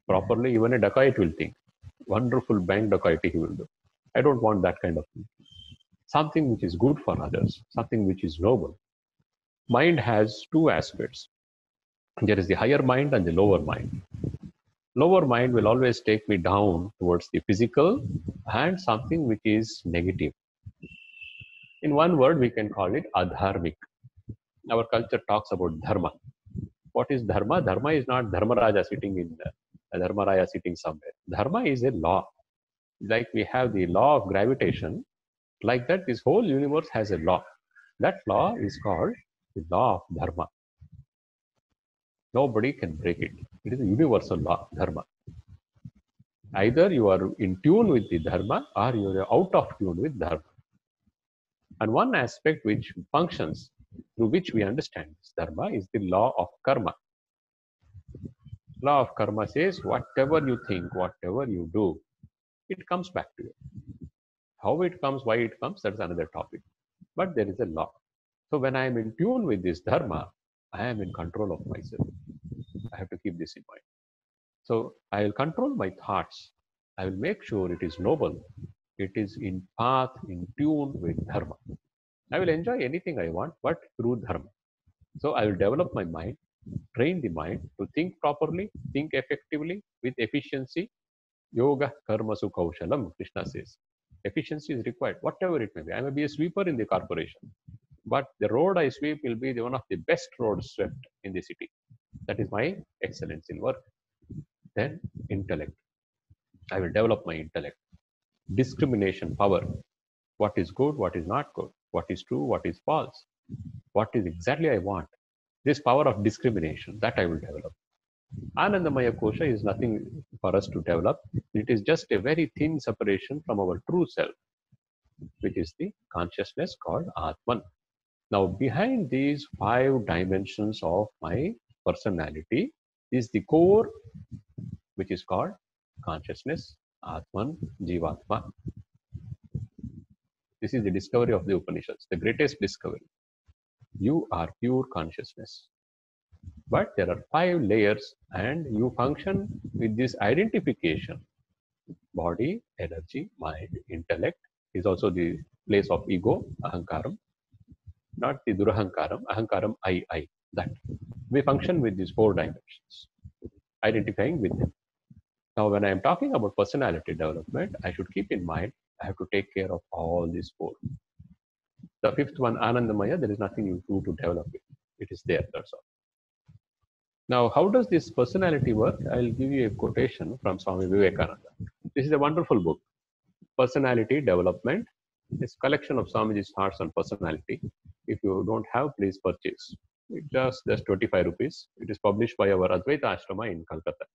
Properly, even a dacoit will think. Wonderful bank dacoity he will do. I don't want that kind of thing. Something which is good for others, something which is noble. Mind has two aspects. There is the higher mind and the lower mind. Lower mind will always take me down towards the physical and something which is negative. In one word, we can call it adharmic. Our culture talks about dharma. What is dharma? Dharma is not Dharmaraja sitting in Dharmaraya sitting somewhere. Dharma is a law. Like we have the law of gravitation, like that, this whole universe has a law. That law is called the law of dharma. Nobody can break it. It is a universal law, dharma. Either you are in tune with the dharma or you are out of tune with dharma. And one aspect which functions through which we understand this dharma is the law of karma. Law of karma says whatever you think, whatever you do, it comes back to you. How it comes, why it comes, that's another topic. But there is a law. So when I am in tune with this dharma, I am in control of myself. I have to keep this in mind. So I will control my thoughts. I will make sure it is noble. It is in path, in tune with dharma. I will enjoy anything I want, but through dharma. So I will develop my mind, train the mind to think properly, think effectively, with efficiency. Yoga karma kaushalam, Krishna says. Efficiency is required, whatever it may be. I may be a sweeper in the corporation, but the road I sweep will be one of the best roads swept in the city. That is my excellence in work. Then intellect. I will develop my intellect. Discrimination power. What is good, what is not good, what is true, what is false, what is exactly I want. This power of discrimination, that I will develop. Anandamaya Kosha is nothing for us to develop. It is just a very thin separation from our true self, which is the consciousness called Atman. Now, behind these five dimensions of my personality is the core, which is called consciousness, Atman, Jivatma. This is the discovery of the Upanishads, the greatest discovery. You are pure consciousness. But there are five layers, and you function with this identification. Body, energy, mind, intellect is also the place of ego, ahankaram, not the durahankaram, ahankaram, I. That. We function with these four dimensions, identifying with them. Now, when I am talking about personality development, I should keep in mind I have to take care of all these four. The fifth one, Anandamaya, there is nothing you do to develop it. It is there, that's all. Now, how does this personality work? I'll give you a quotation from Swami Vivekananda. This is a wonderful book, Personality Development. It's a collection of Swamiji's thoughts on personality. If you don't have, please purchase. It just 25 rupees. It is published by our Advaita Ashrama in Calcutta.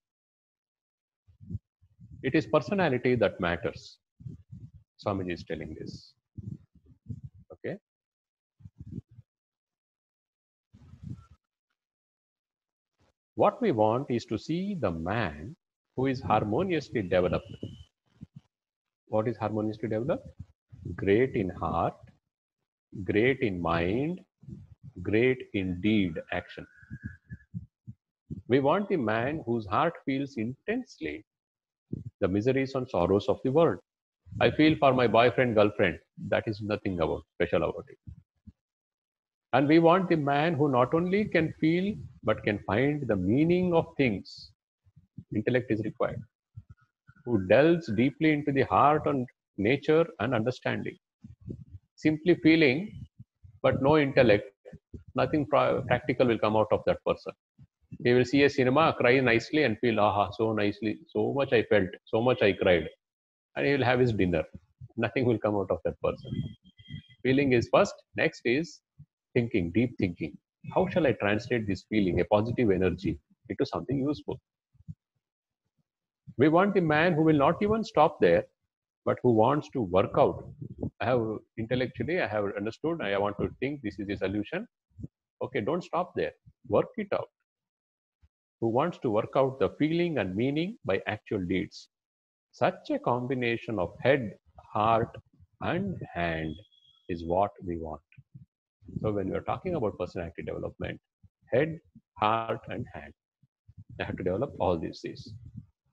It is personality that matters. Swamiji is telling this. Okay. What we want is to see the man who is harmoniously developed. What is harmoniously developed? Great in heart, great in mind, great in deed, action. We want the man whose heart feels intensely the miseries and sorrows of the world. I feel for my boyfriend, girlfriend. That is nothing about special about it. And we want the man who not only can feel but can find the meaning of things. Intellect is required. Who delves deeply into the heart and nature and understanding. Simply feeling but no intellect, nothing practical will come out of that person. He will see a cinema, cry nicely and feel, aha, so nicely, so much I felt, so much I cried. And he will have his dinner. Nothing will come out of that person. Feeling is first, next is thinking, deep thinking. How shall I translate this feeling, a positive energy, into something useful? We want the man who will not even stop there, but who wants to work out. I have intellectually, I have understood, I want to think this is the solution. Okay, don't stop there. Work it out. Who wants to work out the feeling and meaning by actual deeds. Such a combination of head, heart, and hand is what we want. So when we are talking about personality development, head, heart, and hand, I have to develop all these things.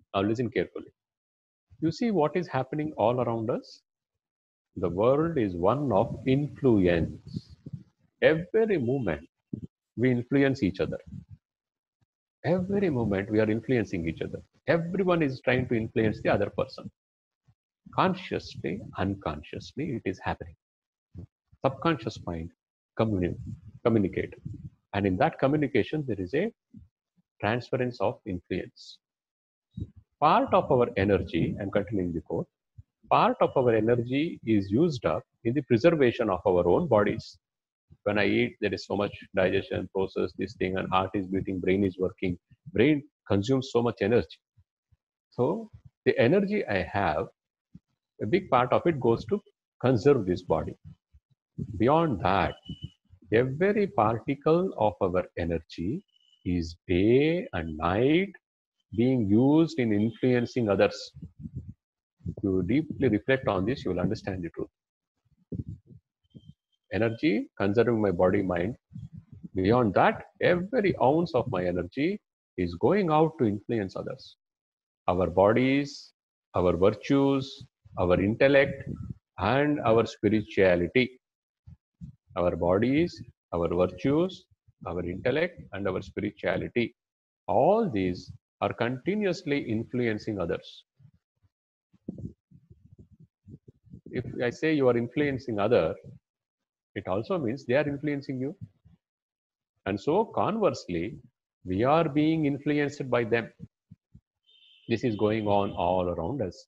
Now listen carefully. You see what is happening all around us? The world is one of influence. Every moment we influence each other. Every moment we are influencing each other. Everyone is trying to influence the other person. Consciously, unconsciously, it is happening. Subconscious mind communi- communicate. And in that communication, there is a transference of influence. Part of our energy, I'm continuing the quote, part of our energy is used up in the preservation of our own bodies. When I eat, there is so much digestion process, this thing, and heart is beating, brain is working. Brain consumes so much energy. So the energy I have, a big part of it goes to conserve this body. Beyond that, every particle of our energy is day and night being used in influencing others. If you deeply reflect on this, you will understand the truth. Energy, conserving my body, mind. Beyond that, every ounce of my energy is going out to influence others. Our bodies, our virtues, our intellect, and our spirituality. Our bodies, our virtues, our intellect, and our spirituality. All these are continuously influencing others. If I say you are influencing other, it also means they are influencing you. And so conversely, we are being influenced by them. This is going on all around us.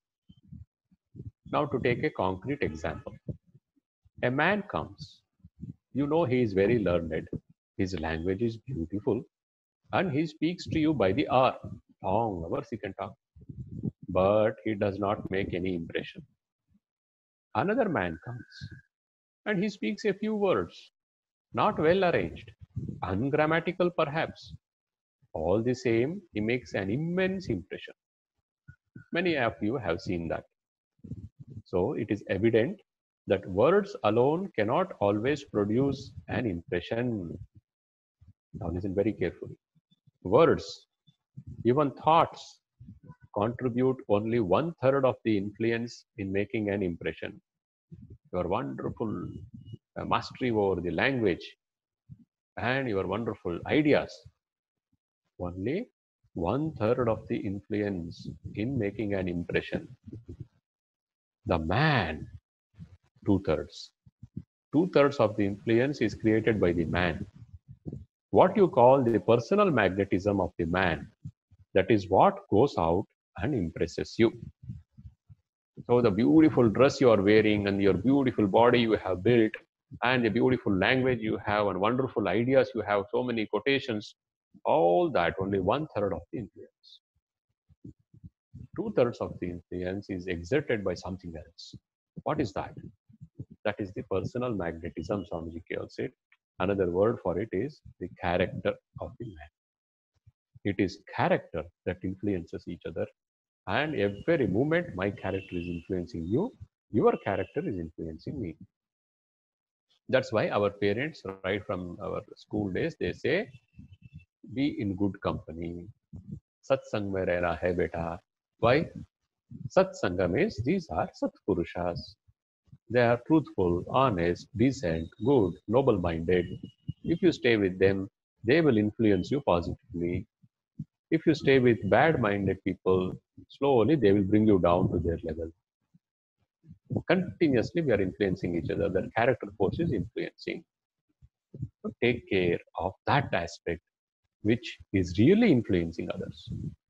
Now to take a concrete example. A man comes. You know he is very learned. His language is beautiful. And he speaks to you by the hour. Long hours he can talk. But he does not make any impression. Another man comes. And he speaks a few words. Not well arranged. Ungrammatical perhaps. All the same, he makes an immense impression. Many of you have seen that. So it is evident that words alone cannot always produce an impression. Now listen very carefully. Words, even thoughts, contribute only one third of the influence in making an impression. Your wonderful mastery over the language and your wonderful ideas, only one third of the influence in making an impression. The man, two thirds. Two thirds of the influence is created by the man. What you call the personal magnetism of the man, that is what goes out and impresses you. So the beautiful dress you are wearing and your beautiful body you have built and the beautiful language you have and wonderful ideas you have, so many quotations, all that only one third of the influence. Two thirds of the influence is exerted by something else. What is that? That is the personal magnetism, Swamiji calls it. Another word for it is the character of the man. It is character that influences each other. And every moment my character is influencing you, your character is influencing me. That's why our parents, right from our school days, they say, be in good company. Satsang mein rehna hai beta. Why? Satsanga means these are Satpurushas. They are truthful, honest, decent, good, noble minded. If you stay with them, they will influence you positively. If you stay with bad minded people, slowly they will bring you down to their level. Continuously, we are influencing each other. The character force is influencing. So take care of that aspect which is really influencing others.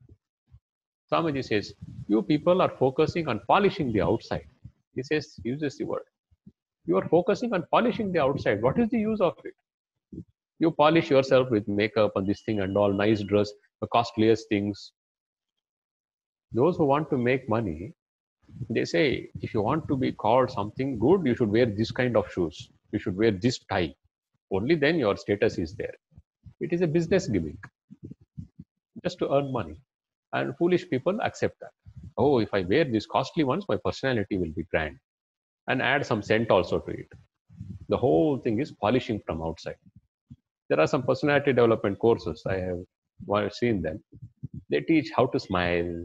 Swamiji says, you people are focusing on polishing the outside. He says, uses the word. You are focusing on polishing the outside. What is the use of it? You polish yourself with makeup and this thing and all, nice dress, the costliest things. Those who want to make money, they say, if you want to be called something good, you should wear this kind of shoes. You should wear this tie. Only then your status is there. It is a business gimmick just to earn money. And foolish people accept that. Oh, if I wear these costly ones, my personality will be grand. And add some scent also to it. The whole thing is polishing from outside. There are some personality development courses. I have seen them. They teach how to smile,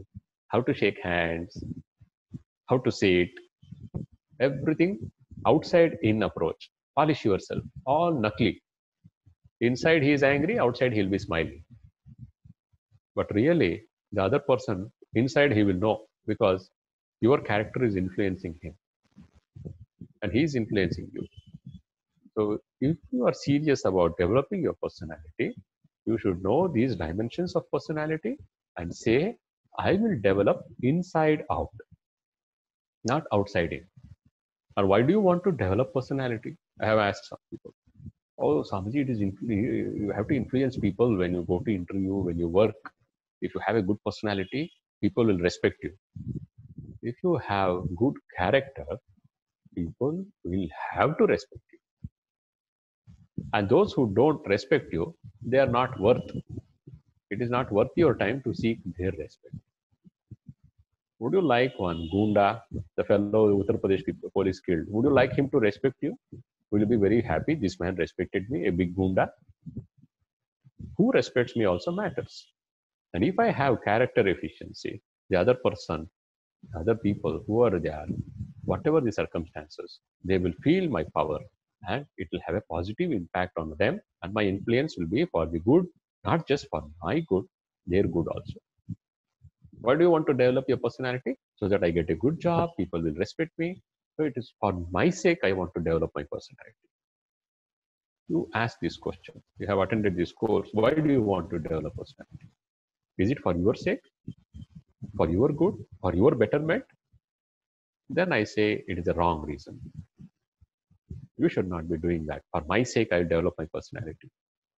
how to shake hands, how to say it, everything outside in approach. Polish yourself, all knuckly. Inside he is angry, outside he'll be smiling. But really, the other person, inside he will know because your character is influencing him and he is influencing you. So if you are serious about developing your personality, you should know these dimensions of personality and say, I will develop inside out, not outside in. Or why do you want to develop personality? I have asked some people. Oh, Samaji, you have to influence people when you go to interview, when you work. If you have a good personality, people will respect you. If you have good character, people will have to respect you. And those who don't respect you, they are not worth. It is not worth your time to seek their respect. Would you like one Gunda, the fellow Uttar Pradesh police killed? Would you like him to respect you? Will you be very happy? This man respected me, a big Gunda. Who respects me also matters. And if I have character efficiency, the other person, other people who are there, whatever the circumstances, they will feel my power and it will have a positive impact on them. And my influence will be for the good, not just for my good, their good also. Why do you want to develop your personality? So that I get a good job, people will respect me. So it is for my sake I want to develop my personality. You ask this question. You have attended this course. Why do you want to develop personality? Is it for your sake, for your good, for your betterment? Then I say it is a wrong reason. You should not be doing that. For my sake, I'll develop my personality.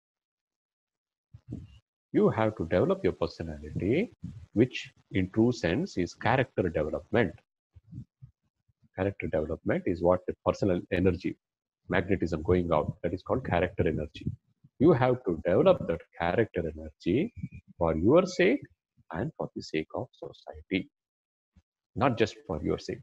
You have to develop your personality, which in true sense is character development. Character development is what the personal energy, magnetism going out, that is called character energy. You have to develop that character energy for your sake and for the sake of society, not just for your sake.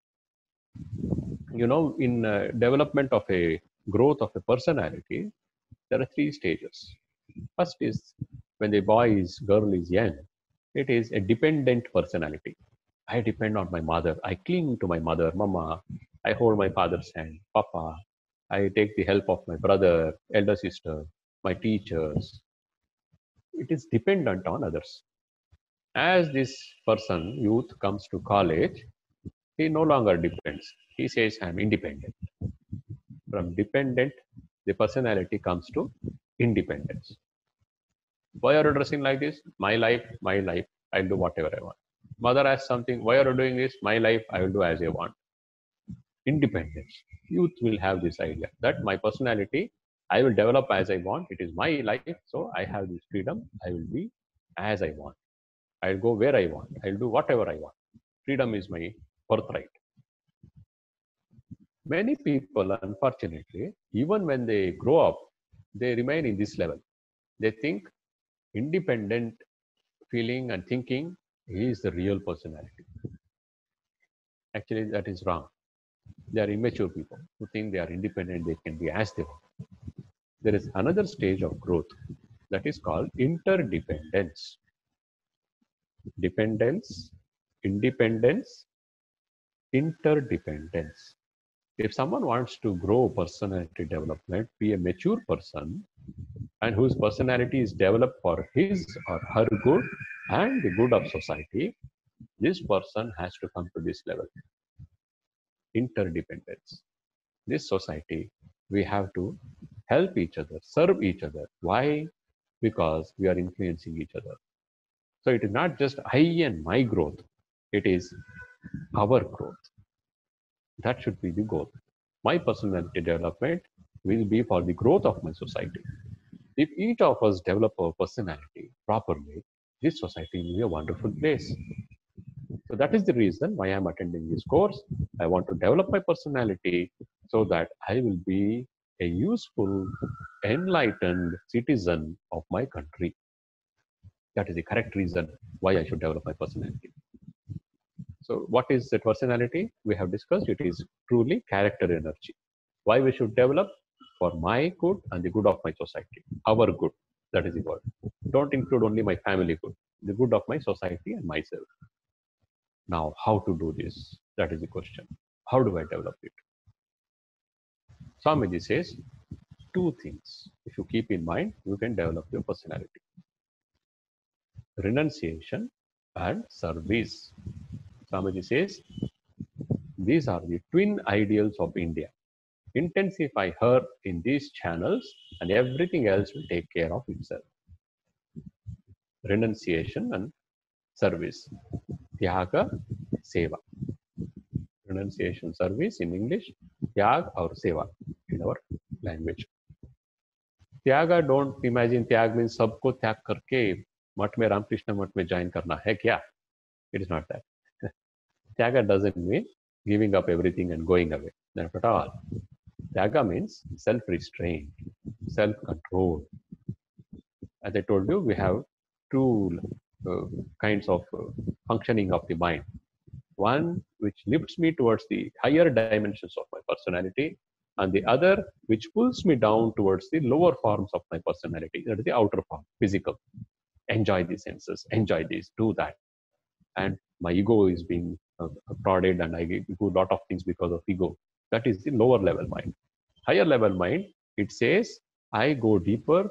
You know, in development of a growth of a personality, there are three stages. First is when the girl is young, it is a dependent personality. I depend on my mother. I cling to my mother, mama. I hold my father's hand, papa. I take the help of my brother, elder sister, my teachers. It is dependent on others. As this person, youth, comes to college, he no longer depends. He says, I'm independent. From dependent, the personality comes to independence. Why are you dressing like this? My life, my life. I'll do whatever I want. Mother asks something, why are you doing this? My life, I will do as I want. Independence. Youth will have this idea that my personality, I will develop as I want. It is my life, so I have this freedom. I will be as I want. I'll go where I want. I'll do whatever I want. Freedom is my birthright. Many people, unfortunately, even when they grow up, they remain in this level. They think independent feeling and thinking is the real personality. Actually, that is wrong. They are immature people who think they are independent, they can be as they want. There is another stage of growth that is called interdependence. Dependence, independence, interdependence. If someone wants to grow personality development, be a mature person, and whose personality is developed for his or her good and the good of society, this person has to come to this level. Interdependence. This society, we have to help each other, serve each other. Why? Because we are influencing each other. So it is not just I and my growth, it is our growth. That should be the goal. My personality development will be for the growth of my society. If each of us develop our personality properly, this society will be a wonderful place. So that is the reason why I'm attending this course. I want to develop my personality so that I will be a useful, enlightened citizen of my country. That is the correct reason why I should develop my personality. So what is the personality? We have discussed it is truly character energy. Why we should develop? For my good and the good of my society. Our good. That is the word. Don't include only my family good. The good of my society and myself. Now, how to do this? That is the question. How do I develop it? Swamiji says two things. If you keep in mind, you can develop your personality. Renunciation and service. Swamiji says these are the twin ideals of India. Intensify her in these channels and everything else will take care of itself. Renunciation and service. Tyaga, seva. Renunciation, service in English, tyag or seva in our language. Tyaga, don't imagine tyag means सबको त्याग करके मठ में रामकृष्ण मठ में join करना है क्या? It is not that. Tyaga doesn't mean giving up everything and going away. Not at all. Tyaga means self-restraint, self-control. As I told you, we have two kinds of functioning of the mind. One which lifts me towards the higher dimensions of my personality, and the other which pulls me down towards the lower forms of my personality. That is the outer form, physical. Enjoy the senses, enjoy this, do that. And my ego is being prodded, and I do a lot of things because of ego. That is the lower level mind. Higher level mind, it says, I go deeper,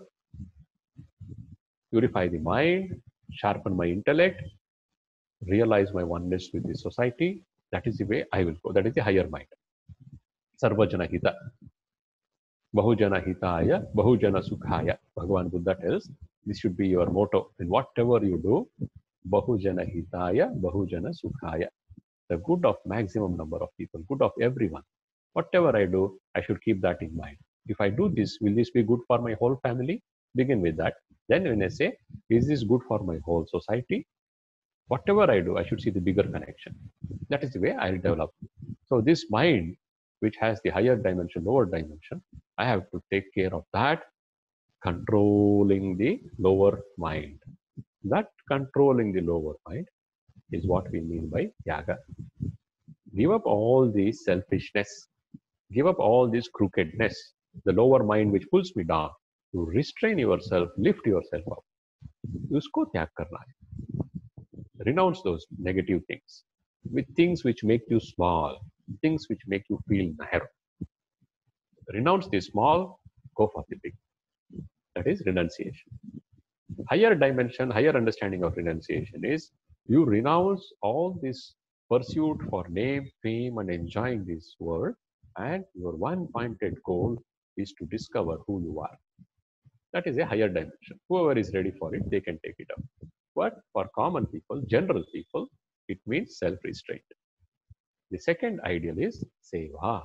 purify the mind, sharpen my intellect, realize my oneness with the society. That is the way I will go. That is the higher mind. Sarvajana Hita. Bahujana Hitaya, Bahujana Sukhaya. Bhagavan Buddha tells this should be your motto. In whatever you do, Bahujana Hitaya, Bahujana Sukhaya. The good of maximum number of people, good of everyone. Whatever I do, I should keep that in mind. If I do this, will this be good for my whole family? Begin with that. Then when I say, is this good for my whole society? Whatever I do, I should see the bigger connection. That is the way I'll develop. So this mind, which has the higher dimension, lower dimension, I have to take care of that, controlling the lower mind. That controlling the lower mind is what we mean by Tyaga. Give up all this selfishness, give up all this crookedness, the lower mind which pulls me down. To restrain yourself, lift yourself up. Usko त्याग करना है. Renounce those negative things with things which make you small, things which make you feel narrow. Renounce the small, go for the big. That is renunciation. Higher dimension, higher understanding of renunciation is you renounce all this pursuit for name, fame, and enjoying this world, and your one pointed goal is to discover who you are. That is a higher dimension. Whoever is ready for it, they can take it up. But for common people, general people, it means self-restraint. The second ideal is seva.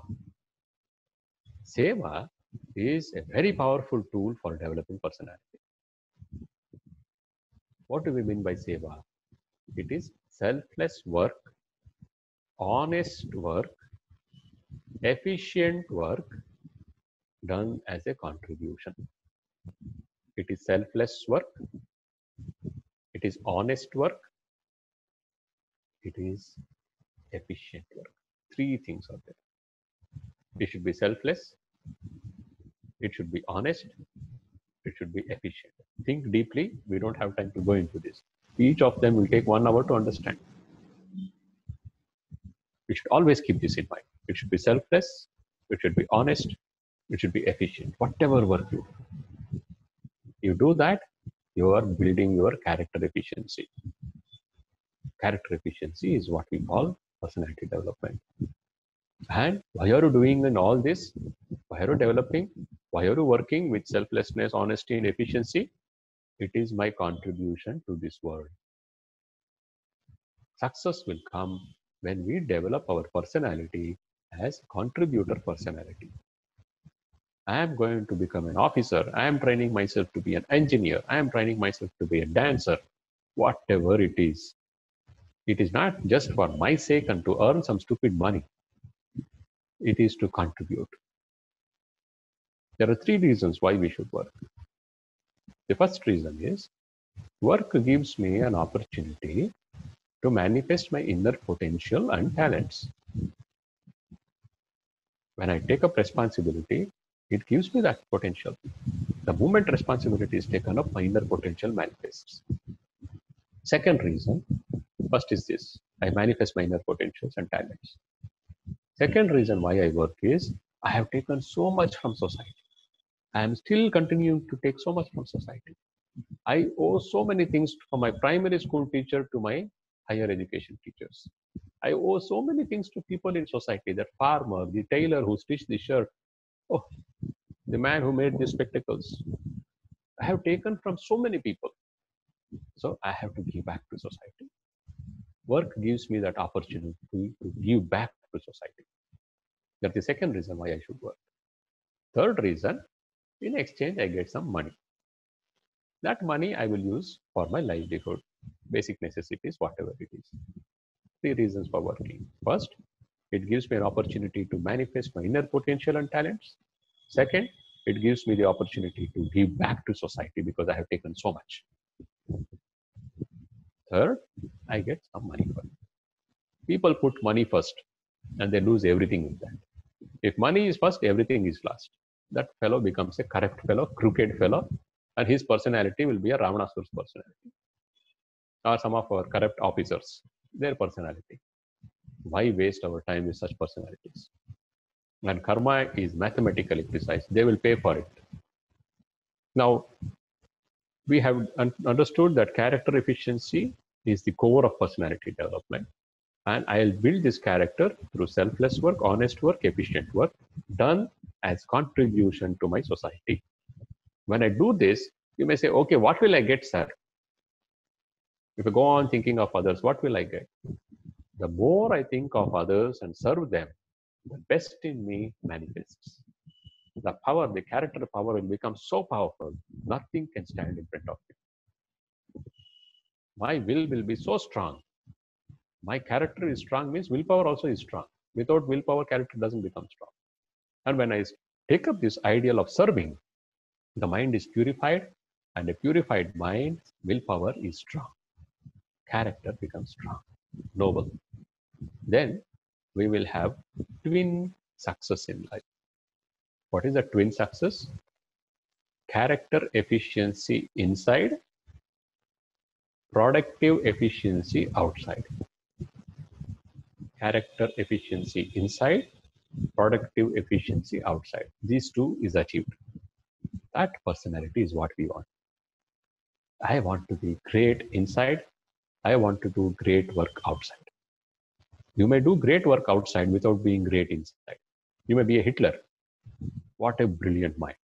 Seva is a very powerful tool for developing personality. What do we mean by seva? It is selfless work, honest work, efficient work done as a contribution. It is selfless work, it is honest work, it is efficient work. Three things are there. It should be selfless, it should be honest, it should be efficient. Think deeply. We don't have time to go into this. Each of them will take 1 hour to understand. We should always keep this in mind. It should be selfless, it should be honest, it should be efficient. Whatever work you do that, you are building your character efficiency. Character efficiency is what we call personality development. And why are you doing in all this? Why are you developing? Why are you working with selflessness, honesty, and efficiency? It is my contribution to this world. Success will come when we develop our personality as contributor personality. I am going to become an officer. I am training myself to be an engineer. I am training myself to be a dancer. Whatever it is not just for my sake and to earn some stupid money. It is to contribute. There are 3 reasons why we should work. The first reason is work gives me an opportunity to manifest my inner potential and talents. When I take up responsibility, it gives me that potential. The moment responsibility is taken up, my inner potential manifests. Second reason, first is this, I manifest my inner potentials and talents. Second reason why I work is I have taken so much from society. I am still continuing to take so much from society. I owe so many things from my primary school teacher to my higher education teachers. I owe so many things to people in society, that farmer, the tailor who stitched the shirt, oh, the man who made the spectacles. I have taken from so many people. So I have to give back to society. Work gives me that opportunity to give back to society. That's the second reason why I should work. Third reason, in exchange, I get some money. That money I will use for my livelihood, basic necessities, whatever it is. Three reasons for working. First, it gives me an opportunity to manifest my inner potential and talents. Second, it gives me the opportunity to give back to society because I have taken so much. Third, I get some money for it. People put money first and they lose everything with that. If money is first, everything is last. That fellow becomes a corrupt fellow, crooked fellow, and his personality will be a Ravanasura's personality. Or some of our corrupt officers, their personality. Why waste our time with such personalities? And karma is mathematically precise. They will pay for it. Now, we have understood that character efficiency is the core of personality development. And I'll build this character through selfless work, honest work, efficient work, done as contribution to my society. When I do this, you may say, okay, what will I get, sir? If I go on thinking of others, what will I get? The more I think of others and serve them, the best in me manifests. The power, the character power will become so powerful, nothing can stand in front of me. My will be so strong. My character is strong means willpower also is strong. Without willpower, character doesn't become strong. And when I take up this ideal of serving, the mind is purified, and a purified mind, willpower is strong. Character becomes strong, noble. Then we will have twin success in life. What is a twin success? Character efficiency inside, productive efficiency outside. Character efficiency inside, productive efficiency outside. These two is achieved. That personality is what we want. I want to be great inside. I want to do great work outside. You may do great work outside without being great inside. You may be a Hitler. What a brilliant mind.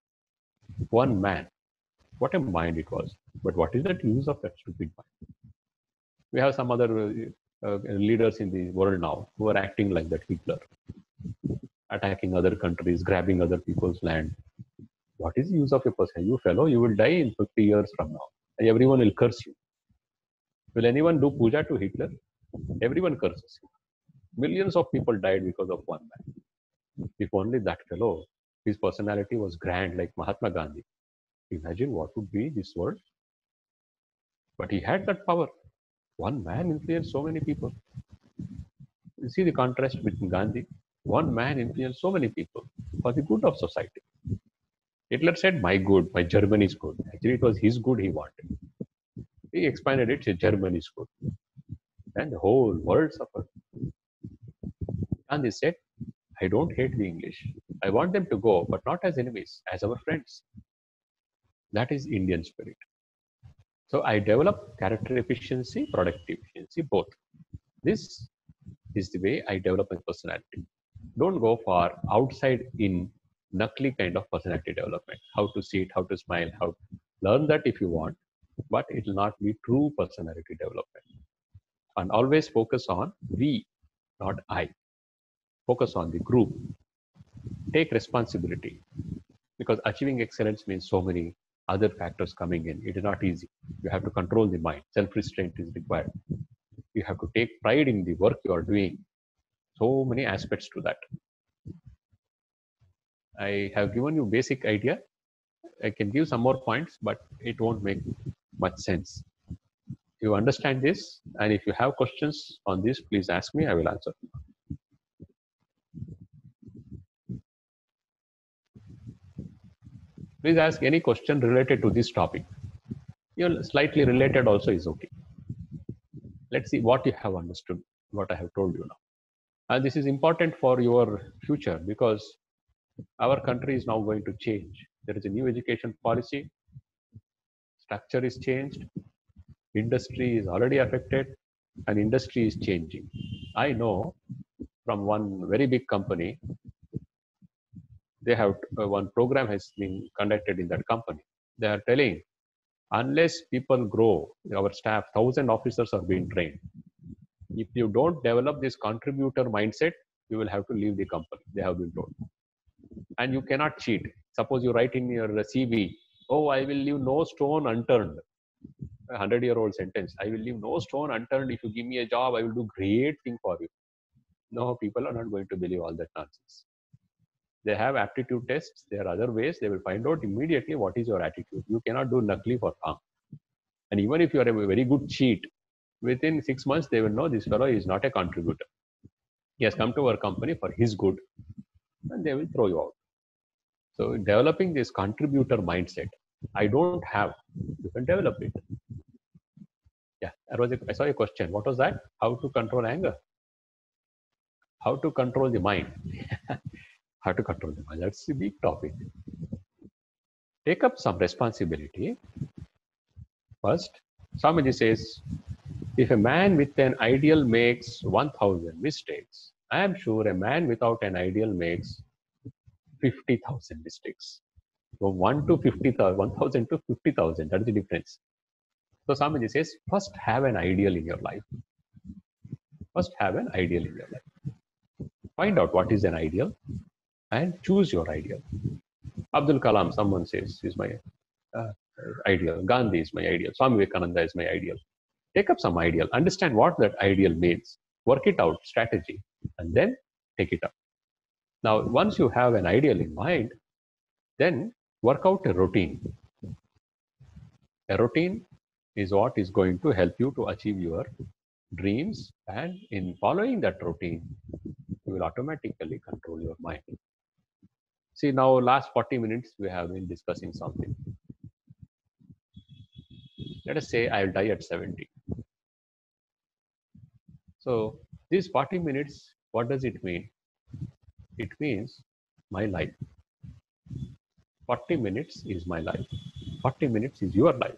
One man. What a mind it was. But what is the use of that stupid mind? We have some other leaders in the world now who are acting like that Hitler, attacking other countries, grabbing other people's land. What is the use of a person? You fellow, you will die in 50 years from now. And everyone will curse you. Will anyone do puja to Hitler? Everyone curses him. Millions of people died because of one man. If only that fellow, his personality was grand like Mahatma Gandhi. Imagine what would be this world. But he had that power. One man influenced so many people. You see the contrast between Gandhi. One man influenced so many people for the good of society. Hitler said, my good, my Germany is good. Actually, it was his good he wanted. He expanded it, said Germany is good. And the whole world suffered. Gandhi said, I don't hate the English. I want them to go, but not as enemies, as our friends. That is Indian spirit. So I develop character efficiency, productive efficiency, both. This is the way I develop my personality. Don't go for outside in knuckly kind of personality development. How to sit, how to smile, how to learn that if you want, but it will not be true personality development. And always focus on we, not I. Focus on the group. Take responsibility. Because achieving excellence means so many other factors coming in. It is not easy. You have to control the mind. Self-restraint is required. You have to take pride in the work you are doing. So many aspects to that. I have given you basic idea. I can give some more points, but it won't make much sense. You understand this, and if you have questions on this, please ask me. I will answer. Please ask any question related to this topic. Even slightly related also is okay. Let's see what you have understood, what I have told you now. And this is important for your future because our country is now going to change. There is a new education policy, structure is changed, industry is already affected, and industry is changing. I know from one very big company, they have one program has been conducted in that company. They are telling unless people grow, our staff, 1,000 officers are being trained. If you don't develop this contributor mindset, you will have to leave the company. They have been told, and you cannot cheat. Suppose you write in your CV, "Oh, I will leave no stone unturned." A 100-year-old sentence. I will leave no stone unturned. If you give me a job, I will do great thing for you. No, people are not going to believe all that nonsense. They have aptitude tests. There are other ways. They will find out immediately what is your attitude. You cannot do nakli for farm. And even if you are a very good cheat, within 6 months, they will know this fellow is not a contributor. He has come to our company for his good, and they will throw you out. So developing this contributor mindset, I don't have. You can develop it. Yeah, I saw a question. What was that? How to control anger? How to control the mind? How to control the mind? That's a big topic. Take up some responsibility. First, Swamiji says, if a man with an ideal makes 1,000 mistakes, I am sure a man without an ideal makes 50,000 mistakes. So 1 to 50,000, 1,000 to 50,000, that is the difference. So Swamiji says, first have an ideal in your life. First have an ideal in your life. Find out what is an ideal and choose your ideal. Abdul Kalam, someone says, is my uh, ideal. Gandhi is my ideal. Swami Vivekananda is my ideal. Take up some ideal. Understand what that ideal means. Work it out, strategy, and then take it up. Now, once you have an ideal in mind, then work out a routine. A routine is what is going to help you to achieve your dreams, and in following that routine, you will automatically control your mind. See, now last 40 minutes we have been discussing something. Let us say I will die at 70. So these 40 minutes, what does it mean? It means my life. 40 minutes is my life. 40 minutes is your life.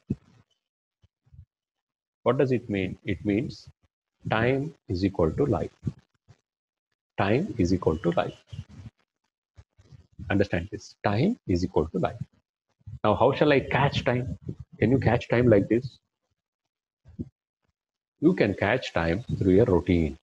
What does it mean? It means time is equal to life. Time is equal to life. Understand this. Time is equal to life. Now, how shall I catch time? Can you catch time like this? You can catch time through a routine.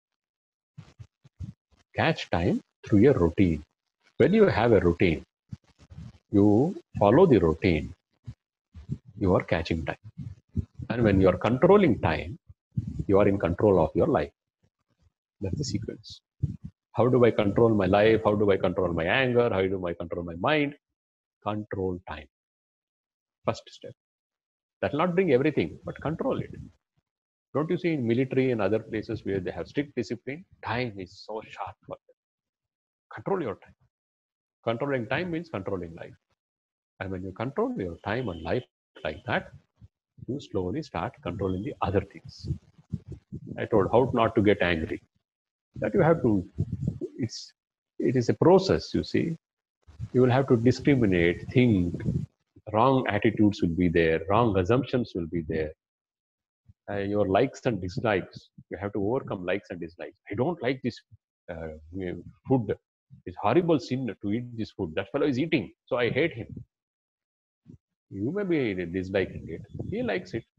Catch time through a routine. When you have a routine, you follow the routine, you are catching time. And when you are controlling time, you are in control of your life. That's the sequence. How do I control my life? How do I control my anger? How do I control my mind? Control time. First step. That will not bring everything, but control it. Don't you see in military and other places where they have strict discipline, time is so sharp for them. Control your time. Controlling time means controlling life. And when you control your time and life like that, you slowly start controlling the other things. I told how not to get angry. That you have to, it is a process, you see. You will have to discriminate, think. Wrong attitudes will be there, wrong assumptions will be there. Your likes and dislikes, you have to overcome likes and dislikes. I don't like this food. It's horrible sin to eat this food. That fellow is eating, so I hate him. You may be disliking it. He likes it.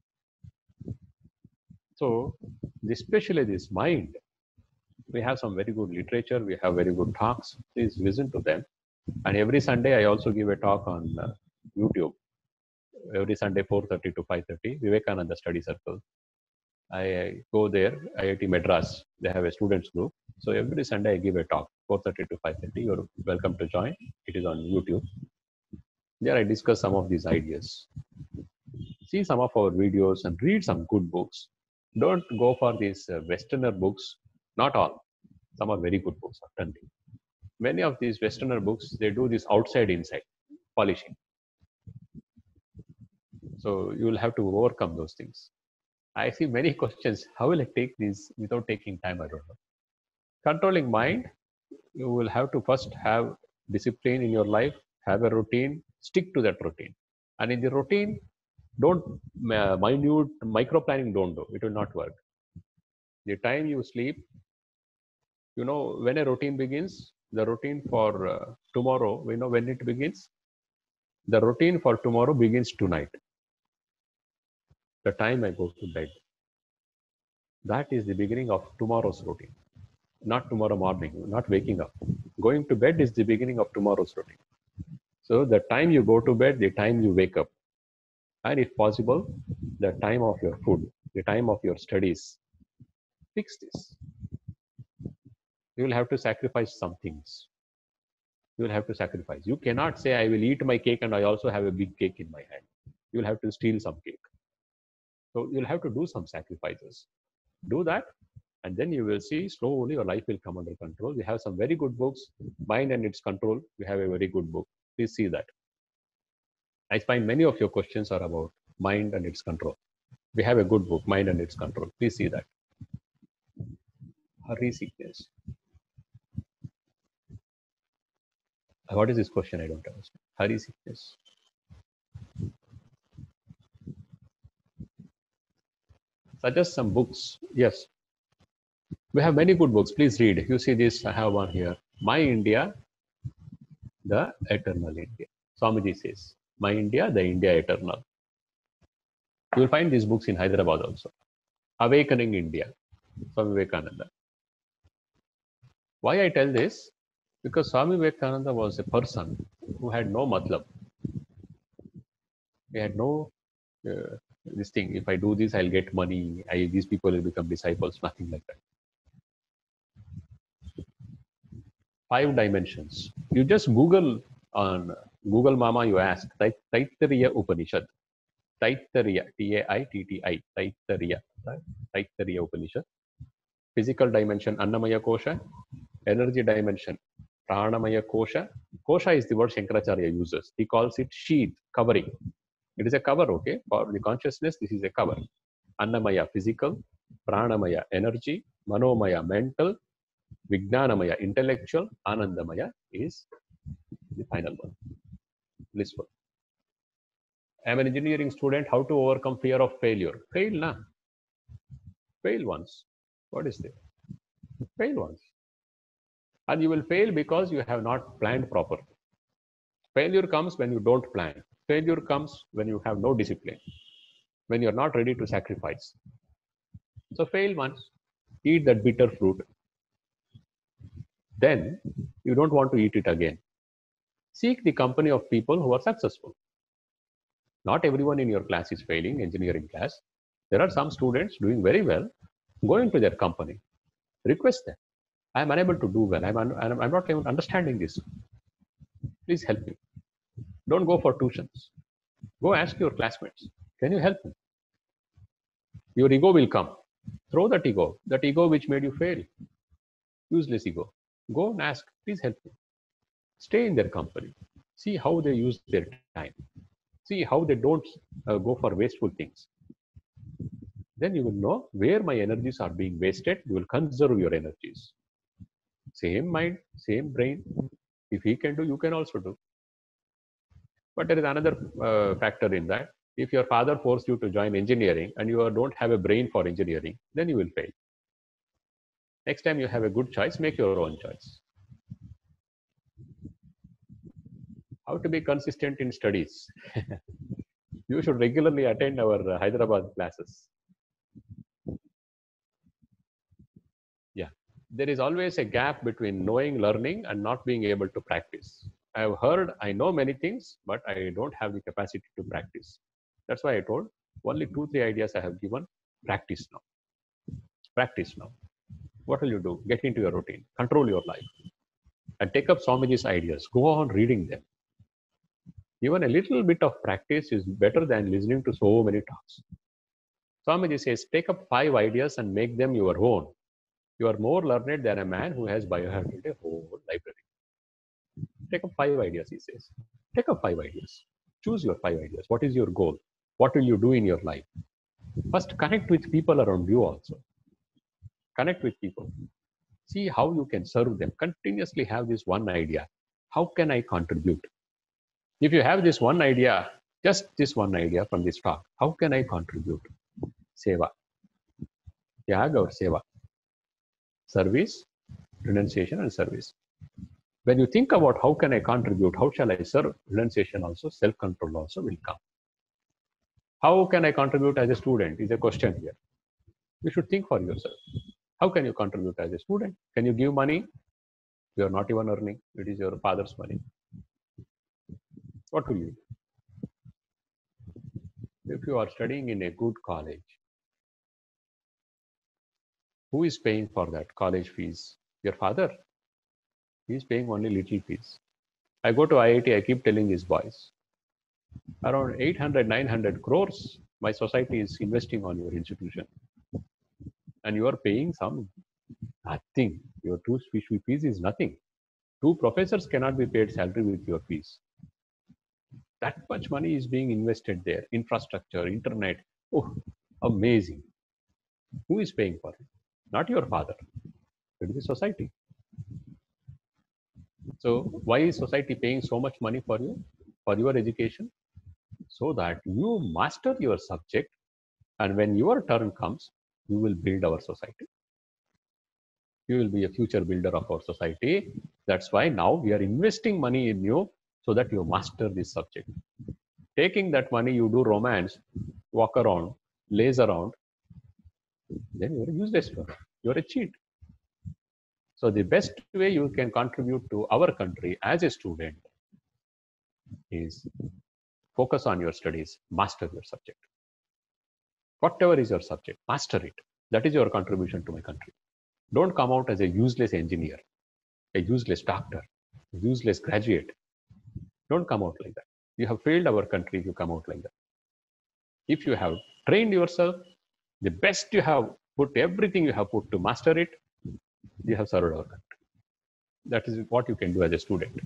So, especially this mind, we have some very good literature. We have very good talks. Please listen to them. And every Sunday, I also give a talk on YouTube. Every Sunday, 4:30 to 5:30, Vivekananda Study Circle. I go there, IIT Madras. They have a students group. So every Sunday, I give a talk, 4:30 to 5:30. You're welcome to join. It is on YouTube. There, I discuss some of these ideas. See some of our videos and read some good books. Don't go for these Westerner books. Not all. Some are very good books, certainly. Many of these Westerner books, they do this outside inside polishing. So you will have to overcome those things. I see many questions. How will I take these without taking time? I don't know. Controlling mind, you will have to first have discipline in your life, have a routine, stick to that routine. And in the routine, don't minute micro planning, don't do. It will not work. The time you sleep, when a routine begins, the routine for tomorrow, we know when it begins. The routine for tomorrow begins tonight. The time I go to bed. That is the beginning of tomorrow's routine. Not tomorrow morning, not waking up. Going to bed is the beginning of tomorrow's routine. So the time you go to bed, the time you wake up, and if possible, the time of your food, the time of your studies. Fix this. You will have to sacrifice some things. You will have to sacrifice. You cannot say, I will eat my cake and I also have a big cake in my hand. You will have to steal some cake. So you'll have to do some sacrifices. Do that, and then you will see slowly your life will come under control. We have some very good books, Mind and Its Control. We have a very good book. Please see that. I find many of your questions are about mind and its control. We have a good book, Mind and Its Control. Please see that. Hurry sickness. What is this question? I don't understand. Hurry sickness. Suggest some books. Yes. We have many good books. Please read. You see this, I have one here. My India, the Eternal India. Swamiji says, My India, the India Eternal. You will find these books in Hyderabad also. Awakening India, Swami Vivekananda. Why I tell this? Because Swami Vivekananda was a person who had no matlab. He had no this thing. If I do this, I'll get money. These people will become disciples. Nothing like that. 5 dimensions. You just Google on Google Mama. You ask Taittiriya Upanishad. Taittiriya, Taitti, Taittiriya, Taittiriya Upanishad. Physical dimension, Annamaya Kosha. Energy dimension, Pranamaya Kosha. Kosha is the word Shankaracharya uses. He calls it sheath, covering. It is a cover, okay? For the consciousness, this is a cover. Annamaya, physical. Pranamaya, energy. Manomaya, mental. Vijnanamaya, intellectual. Anandamaya is the final one, blissful. I am an engineering student. How to overcome fear of failure? Fail, na? Fail once. What is this? Fail once. And you will fail because you have not planned properly. Failure comes when you don't plan. Failure comes when you have no discipline, when you're not ready to sacrifice. So fail once, eat that bitter fruit. Then you don't want to eat it again. Seek the company of people who are successful. Not everyone in your class is failing, engineering class. There are some students doing very well. Go into their company. Request them. I am unable to do well. I'm not even understanding this. Please help me. Don't go for tuitions. Go ask your classmates. Can you help me? Your ego will come. Throw that ego which made you fail. Useless ego. Go and ask, please help me. Stay in their company. See how they use their time. See how they don't go for wasteful things. Then you will know where my energies are being wasted. You will conserve your energies. Same mind, same brain. If he can do, you can also do. But there is another factor in that. If your father forced you to join engineering and you don't have a brain for engineering, then you will fail. Next time you have a good choice, make your own choice. How to be consistent in studies? You should regularly attend our Hyderabad classes. Yeah. There is always a gap between knowing, learning, and not being able to practice. I have heard, I know many things, but I don't have the capacity to practice. That's why I told only 2-3 ideas I have given. Practice now. Practice now. What will you do? Get into your routine. Control your life. And take up Swamiji's ideas. Go on reading them. Even a little bit of practice is better than listening to so many talks. Swamiji says, take up 5 ideas and make them your own. You are more learned than a man who has biohacking a whole library. Take up 5 ideas, he says. Take up 5 ideas. Choose your 5 ideas. What is your goal? What will you do in your life? First, connect with people around you also. Connect with people. See how you can serve them. Continuously have this one idea. How can I contribute? If you have this one idea, just this one idea from this talk, how can I contribute? Seva. Yaga or seva. Service, renunciation, and service. When you think about how can I contribute, how shall I serve, renunciation also, self-control also will come. How can I contribute as a student is a question here. You should think for yourself. How can you contribute as a student? Can you give money? You are not even earning. It is your father's money. What will you do? If you are studying in a good college, who is paying for that college fees? Your father. He is paying only little fees. I go to IIT, I keep telling these boys, around 800, 900 crores, my society is investing on your institution. And you are paying some nothing. Your two fees is nothing. Two professors cannot be paid salary with your fees. That much money is being invested there. Infrastructure, internet. Oh, amazing. Who is paying for it? Not your father. It is the society. So why is society paying so much money for you, for your education? So that you master your subject, and when your turn comes, you will build our society. You will be a future builder of our society. That's why now we are investing money in you so that you master this subject. Taking that money, you do romance, walk around, laze around, then you're a useless one. You're a cheat. So the best way you can contribute to our country as a student is focus on your studies, master your subject. Whatever is your subject, master it. That is your contribution to my country. Don't come out as a useless engineer, a useless doctor, a useless graduate. Don't come out like that. You have failed our country if you come out like that. If you have trained yourself, the best you have put, everything you have put to master it, you have served our country. That is what you can do as a student.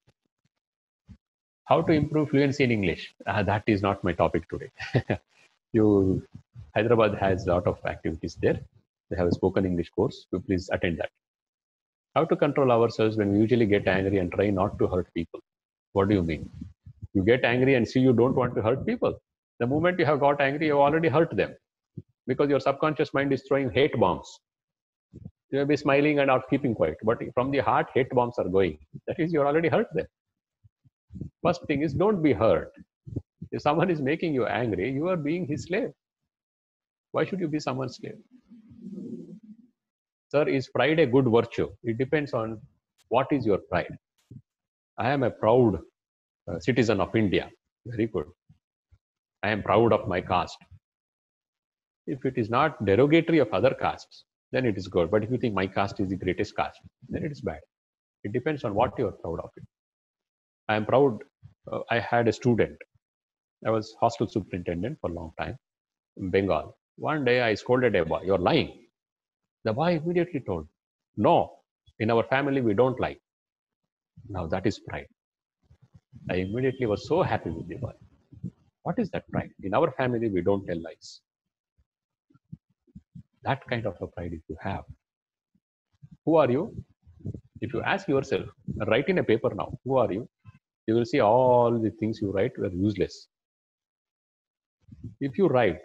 How to improve fluency in English? That is not my topic today. Hyderabad has a lot of activities there. They have a spoken English course. So please attend that. How to control ourselves when we usually get angry and try not to hurt people? What do you mean? You get angry and see you don't want to hurt people. The moment you have got angry, you already hurt them because your subconscious mind is throwing hate bombs. You may be smiling and not keeping quiet, but from the heart, hate bombs are going. That is, you already hurt them. First thing is, don't be hurt. If someone is making you angry, you are being his slave. Why should you be someone's slave? Sir, is pride a good virtue? It depends on what is your pride. I am a proud citizen of India. Very good. I am proud of my caste. If it is not derogatory of other castes, then it is good. But if you think my caste is the greatest caste, then it is bad. It depends on what you are proud of it. I am proud. I had a student. I was hostel superintendent for a long time in Bengal. One day I scolded a boy, "You're lying." The boy immediately told, "No, in our family we don't lie." Now that is pride. I immediately was so happy with the boy. What is that pride? In our family we don't tell lies. That kind of a pride if you have. Who are you? If you ask yourself, write in a paper now, who are you? You will see all the things you write were useless. If you write,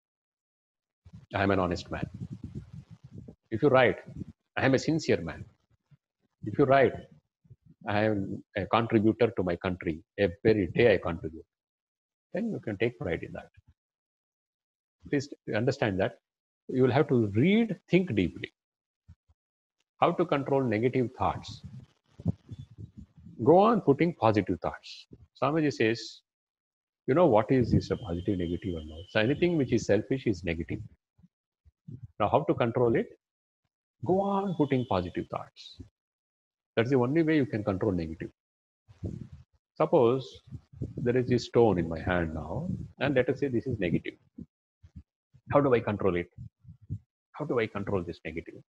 I am an honest man. If you write, I am a sincere man. If you write, I am a contributor to my country. Every day I contribute. Then you can take pride in that. Please understand that you will have to read, think deeply. How to control negative thoughts? Go on putting positive thoughts. Swamiji says, you know what is this a positive, negative or not? So anything which is selfish is negative. Now how to control it? Go on putting positive thoughts. That's the only way you can control negative. Suppose there is this stone in my hand now, and let us say this is negative. How do I control it? How do I control this negative?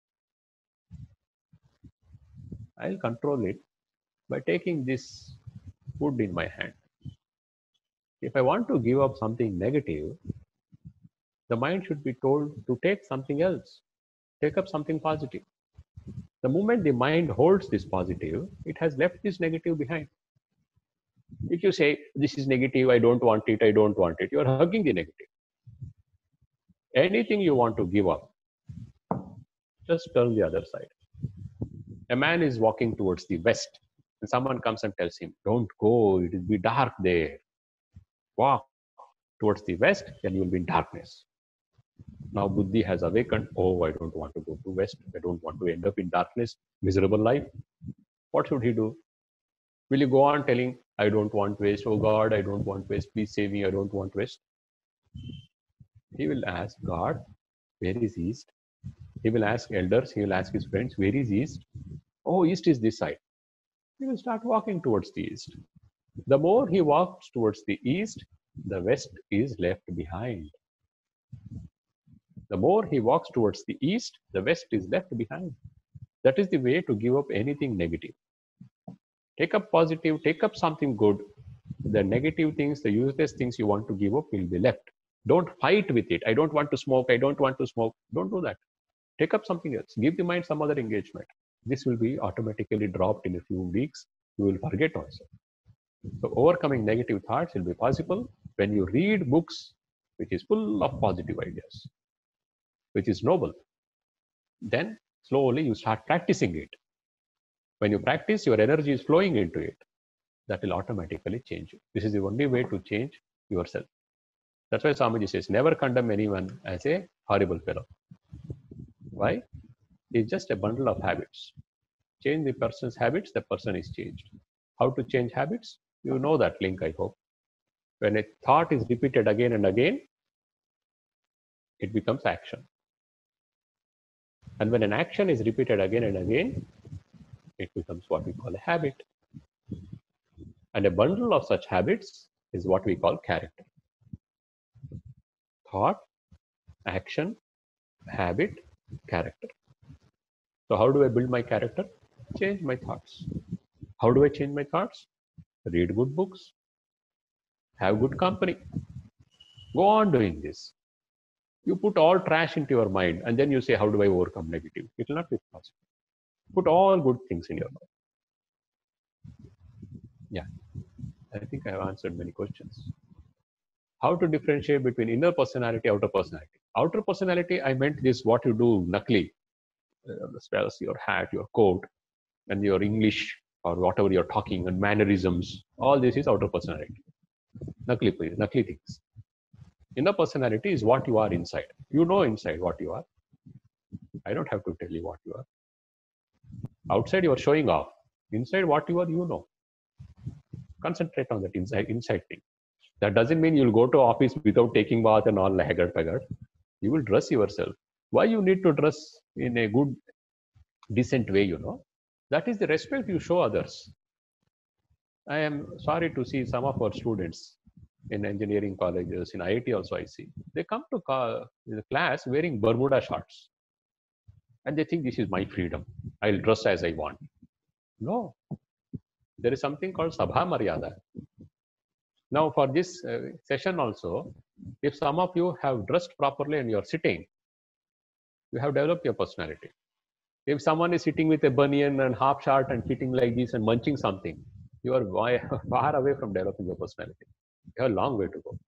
I'll control it by taking this wood in my hand. If I want to give up something negative, The mind should be told to take something else, take up something positive. The moment the mind holds this positive, it has left this negative behind. If you say, this is negative, I don't want it, I don't want it, you are hugging the negative. Anything you want to give up, just turn the other side. A man is walking towards the west, and someone comes and tells him, don't go, it will be dark there. Walk towards the west, then you will be in darkness. Now Buddhi has awakened. Oh, I don't want to go to west. I don't want to end up in darkness, miserable life. What should he do? Will you go on telling, I don't want west, oh God, I don't want west, please save me, I don't want west? He will ask God, where is east? He will ask elders, he will ask his friends, where is east? Oh, east is this side. He will start walking towards the east. The more he walks towards the east, the west is left behind. The more he walks towards the east, the west is left behind. That is the way to give up anything negative. Take up positive, take up something good. The negative things, the useless things you want to give up will be left. Don't fight with it. I don't want to smoke. I don't want to smoke. Don't do that. Take up something else. Give the mind some other engagement. This will be automatically dropped in a few weeks. You will forget also. So overcoming negative thoughts will be possible when you read books which is full of positive ideas, which is noble. Then slowly you start practicing it. When you practice, your energy is flowing into it. That will automatically change you. This is the only way to change yourself. That's why Swamiji says, never condemn anyone as a horrible fellow. Why? It's just a bundle of habits. Change the person's habits, the person is changed. How to change habits? You know that link, I hope. When a thought is repeated again and again, it becomes action. And when an action is repeated again and again, it becomes what we call a habit. And a bundle of such habits is what we call character. Thought, action, habit, character. So how do I build my character? Change my thoughts. How do I change my thoughts? Read good books, have good company. Go on doing this. You put all trash into your mind and then you say, how do I overcome negative? It will not be possible. Put all good things in your mind. Yeah, I think I have answered many questions. How to differentiate between inner personality, outer personality? Outer personality, I meant this, what you do, nakli, the spells, your hat, your coat, and your English or whatever you're talking and mannerisms. All this is outer personality. Nakli things. Inner personality is what you are inside. You know inside what you are. I don't have to tell you what you are. Outside you are showing off. Inside what you are, you know. Concentrate on that inside thing. That doesn't mean you'll go to office without taking bath and all haggard. You will dress yourself. Why you need to dress in a good, decent way, you know? That is the respect you show others. I am sorry to see some of our students in engineering colleges, in IIT also I see. They come to the class wearing Bermuda shorts. And they think this is my freedom. I'll dress as I want. No. There is something called Sabha Maryada. Now for this session also, if some of you have dressed properly and you're sitting, you have developed your personality. If someone is sitting with a bunian and half shirt and sitting like this and munching something, you are far away from developing your personality. You have a long way to go.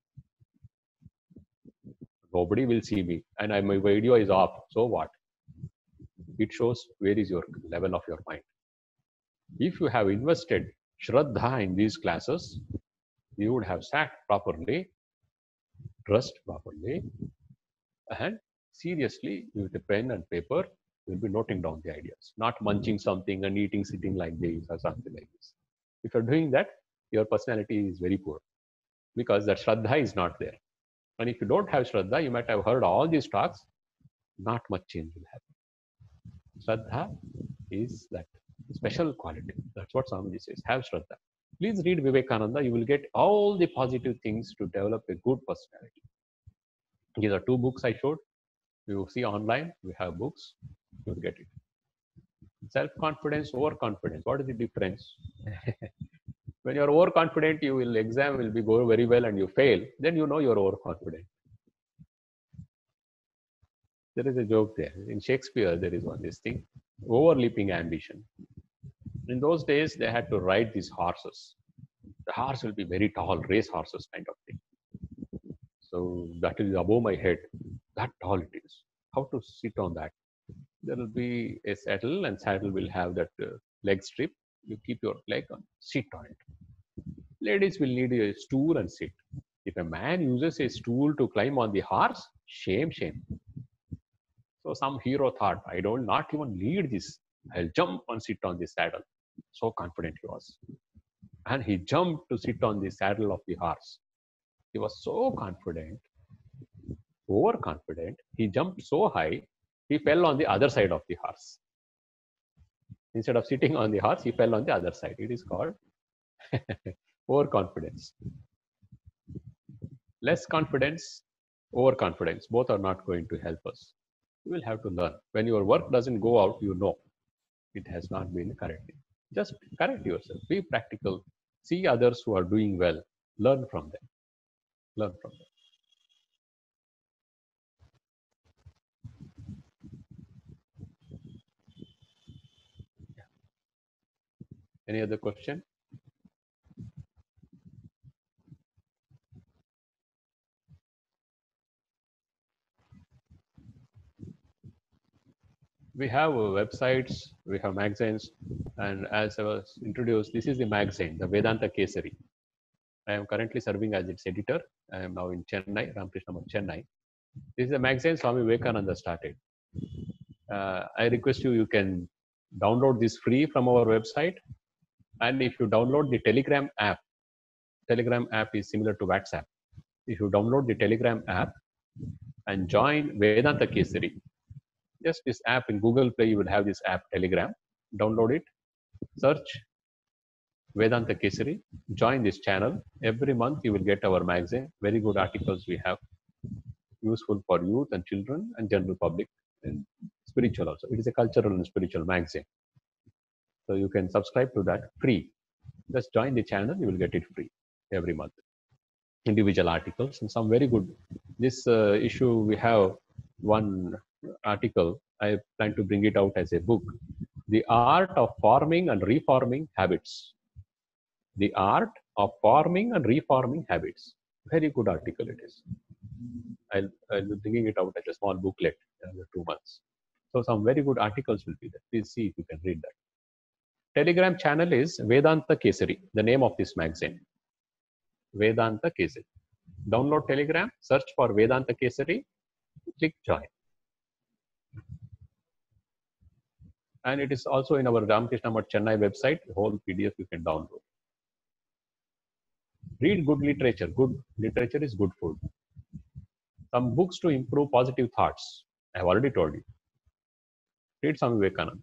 Nobody will see me and my video is off. So what? It shows where is your level of your mind. If you have invested Shraddha in these classes, you would have sat properly, dressed properly, and seriously with a pen and paper, you'll be noting down the ideas, not munching something and eating sitting like this or something like this. If you're doing that, your personality is very poor because that Shraddha is not there. And if you don't have Shraddha, you might have heard all these talks, not much change will happen. Shraddha is that special quality. That's what Swamiji says. Have Shraddha. Please read Vivekananda. You will get all the positive things to develop a good personality. These are two books I showed. You see online, we have books. You'll get it. Self-confidence, overconfidence. What is the difference? When you're overconfident, exam will be go very well and you fail. Then you know you're overconfident. There is a joke there. In Shakespeare, there is one this thing, overleaping ambition. In those days, they had to ride these horses. The horse will be very tall, race horses kind of thing. So that is above my head. That tall it is. How to sit on that? There will be a saddle, and saddle will have that leg strip. You keep your leg on, sit on it. Ladies will need a stool and sit. If a man uses a stool to climb on the horse, shame, shame. So some hero thought, I don't not even need this. I'll jump and sit on the saddle. So confident he was. And he jumped to sit on the saddle of the horse. He was so confident, overconfident. He jumped so high, he fell on the other side of the horse. Instead of sitting on the horse, he fell on the other side. It is called overconfidence. Less confidence, overconfidence, both are not going to help us. You will have to learn. When your work doesn't go out, you know it has not been corrected. Just correct yourself. Be practical. See others who are doing well. Learn from them. Learn from them. Any other question? We have websites, we have magazines, and as I was introduced, this is the magazine, the Vedanta Kesari. I am currently serving as its editor. I am now in Chennai, Ramakrishna Math, Chennai. This is a magazine Swami Vivekananda started. I request you, you can download this free from our website. And if you download the Telegram app is similar to WhatsApp. If you download the Telegram app and join Vedanta Kesari, just this app in Google Play, you will have this app Telegram. Download it, search Vedanta Kesari, join this channel. Every month you will get our magazine. Very good articles we have, useful for youth and children and general public, and spiritual also. It is a cultural and spiritual magazine. So you can subscribe to that free. Just join the channel, you will get it free every month. Individual articles and some very good. This issue, we have one article. I plan to bring it out as a book. The art of forming and reforming habits. The art of forming and reforming habits. Very good article it is. I'll be bringing it out as a small booklet in another 2 months. So some very good articles will be there. Please see if you can read that. Telegram channel is Vedanta Kesari, the name of this magazine. Vedanta Kesari. Download Telegram, search for Vedanta Kesari, click join. And it is also in our Ramakrishna Math Chennai website. The whole PDF you can download. Read good literature. Good literature is good food. Some books to improve positive thoughts. I have already told you. Read Swami Vivekananda.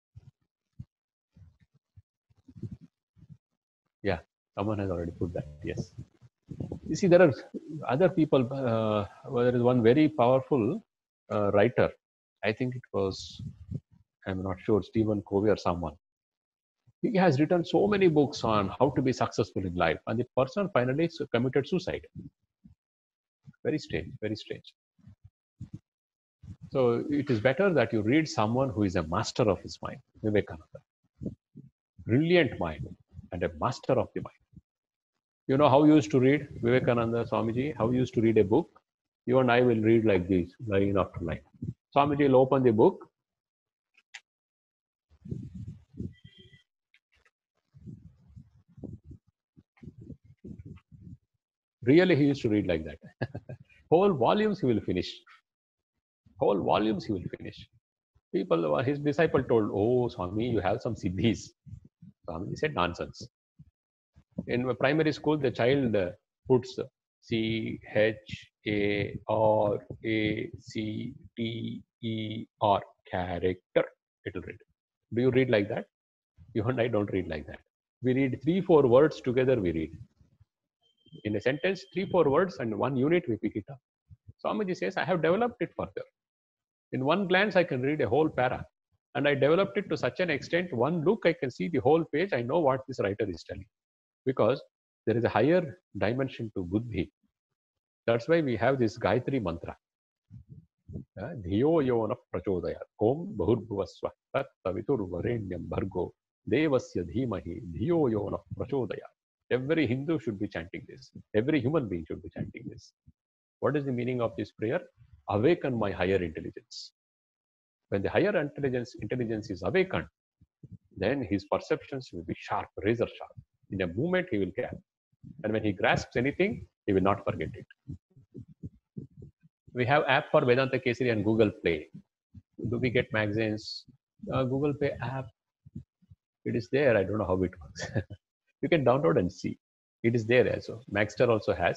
Yeah, someone has already put that. Yes. You see, there are other people. There is one very powerful writer. I think it was, I'm not sure, Stephen Covey or someone. He has written so many books on how to be successful in life, and the person finally committed suicide. Very strange, very strange. So it is better that you read someone who is a master of his mind, Vivekananda. Brilliant mind and a master of the mind. You know how you used to read Vivekananda, Swamiji? How you used to read a book? You and I will read like this, line after line. Swamiji will open the book. Really, he used to read like that. Whole volumes he will finish. Whole volumes he will finish. People, his disciple told, oh, Swami, you have some siddhis. Swami said, nonsense. In primary school, the child puts CHARACTER, character. It will read. Do you read like that? You and I don't read like that. We read 3-4 words together, we read. In a sentence, 3-4 words and one unit, we pick it up. Swamiji says, I have developed it further. In one glance, I can read a whole para. And I developed it to such an extent, one look, I can see the whole page. I know what this writer is telling. Because there is a higher dimension to buddhi. That's why we have this Gayatri mantra. Dhiyo yona prachodayat. Om bhurбhuvasvah tat saviturvarenyam bhargo devasya dhimahi dhiyo yona prachodayat. Every Hindu should be chanting this. Every human being should be chanting this. What is the meaning of this prayer? Awaken my higher intelligence. When the higher intelligence is awakened, then his perceptions will be sharp, razor sharp. In a moment, he will grasp. And when he grasps anything, he will not forget it. We have app for Vedanta Kesari and Google Play. Do we get magazines? Google Play app, it is there. I don't know how it works. You can download and see. It is there also. Maxter also has.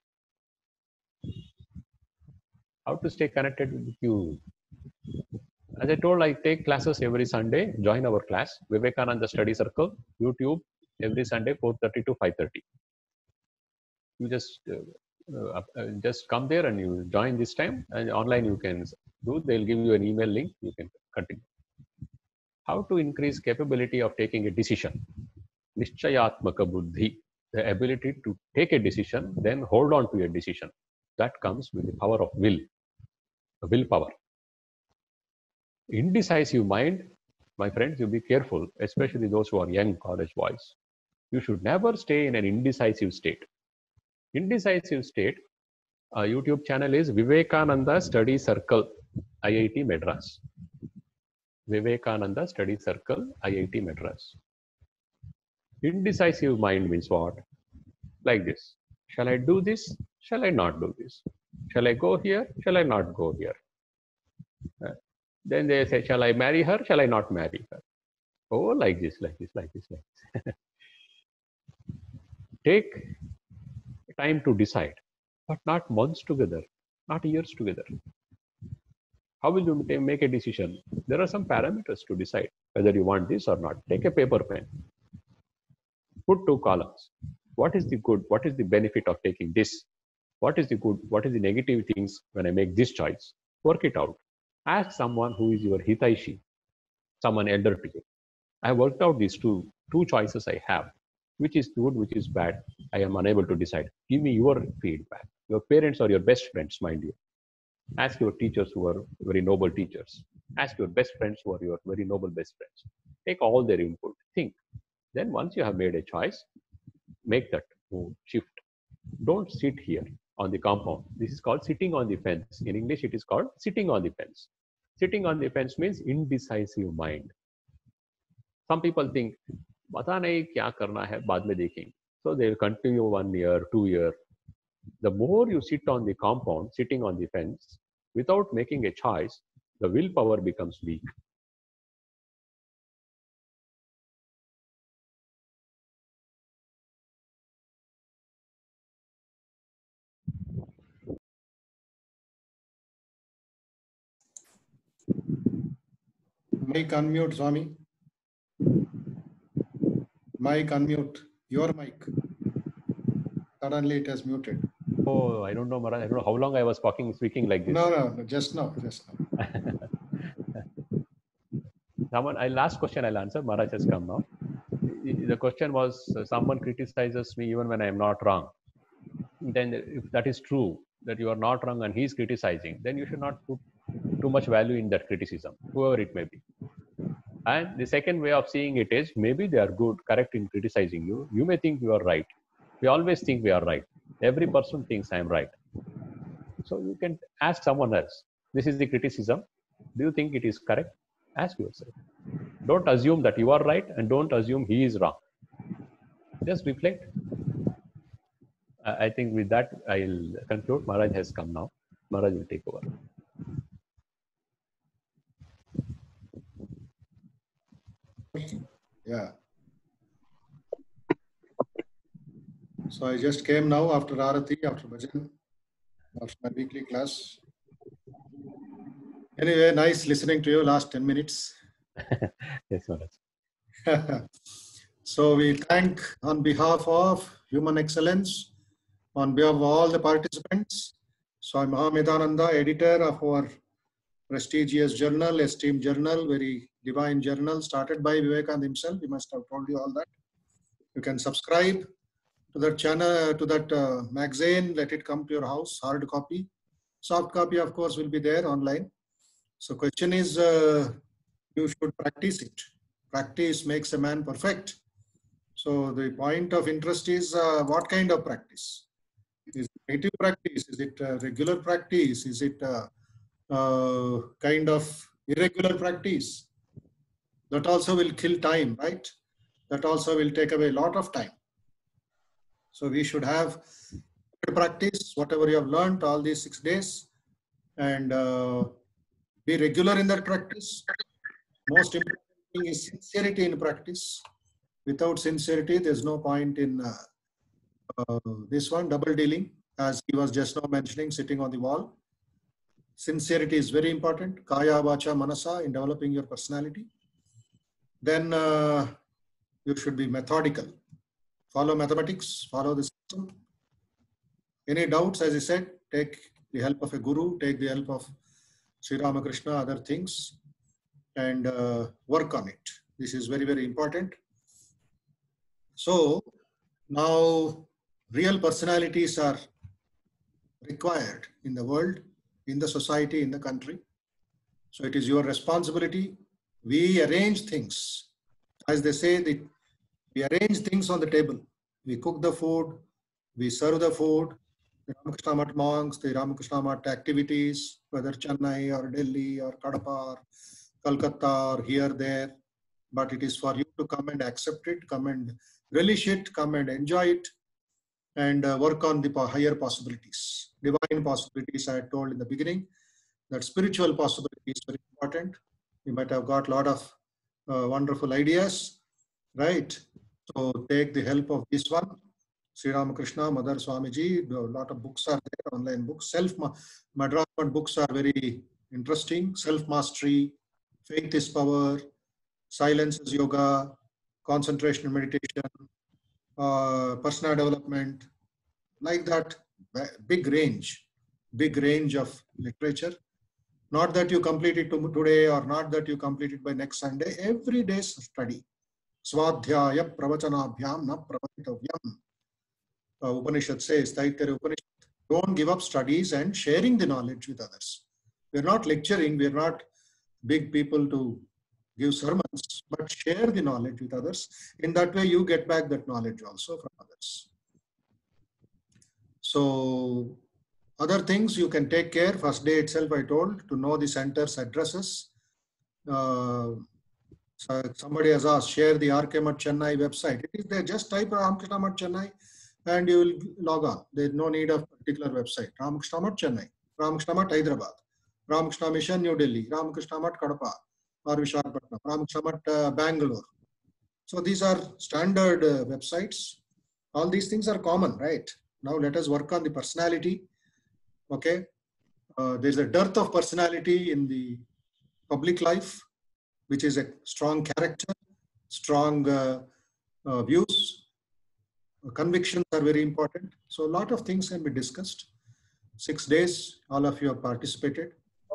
How to stay connected with you? As I told, I take classes every Sunday. Join our class, Vivekananda Study Circle, YouTube, every Sunday, 4:30 to 5:30. You just come there and you join this time, and online you can do. They'll give you an email link. You can continue. How to increase capability of taking a decision? Nishchayatmaka buddhi, the ability to take a decision, then hold on to a decision. That comes with the power of will, the willpower. Indecisive mind, my friends, you be careful, especially those who are young college boys. You should never stay in an indecisive state. Indecisive state, YouTube channel is Vivekananda Study Circle, IIT Madras. Vivekananda Study Circle, IIT Madras. Indecisive mind means what? Like this. Shall I do this? Shall I not do this? Shall I go here? Shall I not go here? Then they say, shall I marry her? Shall I not marry her? Oh, like this, like this, like this, like this. Take time to decide, but not months together, not years together. How will you make a decision? There are some parameters to decide whether you want this or not. Take a paper pen. Put 2 columns. What is the good? What is the benefit of taking this? What is the good? What is the negative things when I make this choice? Work it out. Ask someone who is your hitaishi, someone elder to you. I have worked out these two choices I have. Which is good, which is bad? I am unable to decide. Give me your feedback. Your parents are your best friends, mind you. Ask your teachers who are very noble teachers. Ask your best friends who are your very noble best friends. Take all their input. Think. Then once you have made a choice, make that move, shift. Don't sit here on the compound. This is called sitting on the fence. In English, it is called sitting on the fence. Sitting on the fence means indecisive mind. Some people think, पता नहीं क्या करना है, बाद में देखेंगे. So they will continue 1 year, 2 years. The more you sit on the compound, sitting on the fence, without making a choice, the willpower becomes weak. Mic unmute, Swami. Mic unmute. Your mic. Suddenly it has muted. Oh, I don't know, Maharaj. I don't know how long I was speaking like this. No, just now. Last question I'll answer. Maharaj has come now. The question was, someone criticizes me even when I am not wrong. Then if that is true, that you are not wrong and he is criticizing, then you should not put too much value in that criticism, whoever it may be. And the second way of seeing it is, maybe they are good, correct in criticizing you. You may think you are right. We always think we are right. Every person thinks I am right. So you can ask someone else, this is the criticism. Do you think it is correct? Ask yourself. Don't assume that you are right and don't assume he is wrong. Just reflect. I think with that, I'll conclude. Maharaj has come now. Maharaj will take over. Yeah. So I just came now after Arati, after Bhajan, after my weekly class. Anyway, nice listening to you last 10 minutes. Yes, Maharaj. So we thank on behalf of Human Excellence, on behalf of all the participants, Swami Mahamedhananda, editor of our prestigious journal, esteemed journal, very divine journal, started by Vivekananda himself. He must have told you all that. You can subscribe to that channel, to that magazine. Let it come to your house, hard copy. Soft copy, of course, will be there online. So question is, you should practice it. Practice makes a man perfect. So the point of interest is what kind of practice? Is it native practice? Is it regular practice? Is it kind of irregular practice? That also will kill time, right? That also will take away a lot of time. So we should have practice whatever you have learned all these 6 days, and be regular in that practice. Most important thing is sincerity in practice. Without sincerity, there's no point in this one, double dealing, as he was just now mentioning, sitting on the wall. Sincerity is very important. Kaya, vacha, manasa in developing your personality. Then you should be methodical. Follow mathematics, follow the system. Any doubts, as I said, take the help of a guru, take the help of Sri Ramakrishna, other things, and work on it. This is very, very important. So now real personalities are required in the world, in the society, in the country. So it is your responsibility. We arrange things. As they say, we arrange things on the table. We cook the food, we serve the food, the Ramakrishna Math monks, the Ramakrishna Math activities, whether Chennai or Delhi or Kadapa or Calcutta or here, there. But it is for you to come and accept it, come and relish it, come and enjoy it, and work on the higher possibilities, divine possibilities. I had told in the beginning that spiritual possibility is very important. You might have got a lot of wonderful ideas, right? So take the help of this one. Sri Ramakrishna, Mother Swamiji, a lot of books are there, online books. Madras books are very interesting. Self-mastery, faith is power, silence is yoga, concentration and meditation, personal development, like that, big range of literature. Not that you complete it today or not that you complete it by next Sunday. Every day study. Swadhyaya pravachanabhyam na pravachitavyam. Upanishad says, Taittiriya Upanishad, don't give up studies and sharing the knowledge with others. We're not lecturing, we're not big people to give sermons, but share the knowledge with others. In that way, you get back that knowledge also from others. So, other things you can take care. First day itself, I told, to know the center's addresses. So somebody has asked, share the RK Math Chennai website. It is there. Just type Ramakrishna Math Chennai and you will log on. There is no need of particular website. Ramakrishna Math Chennai, Ramakrishna Math Hyderabad, Ramakrishna Mission New Delhi, Ramakrishna Math Kadapa or Vishakhapatnam, Ramakrishna Math Bangalore. So these are standard websites. All these things are common, right? Now let us work on the personality. Okay. There's a dearth of personality in the public life, which is a strong character, strong views. Convictions are very important. So a lot of things can be discussed. 6 days, all of you have participated.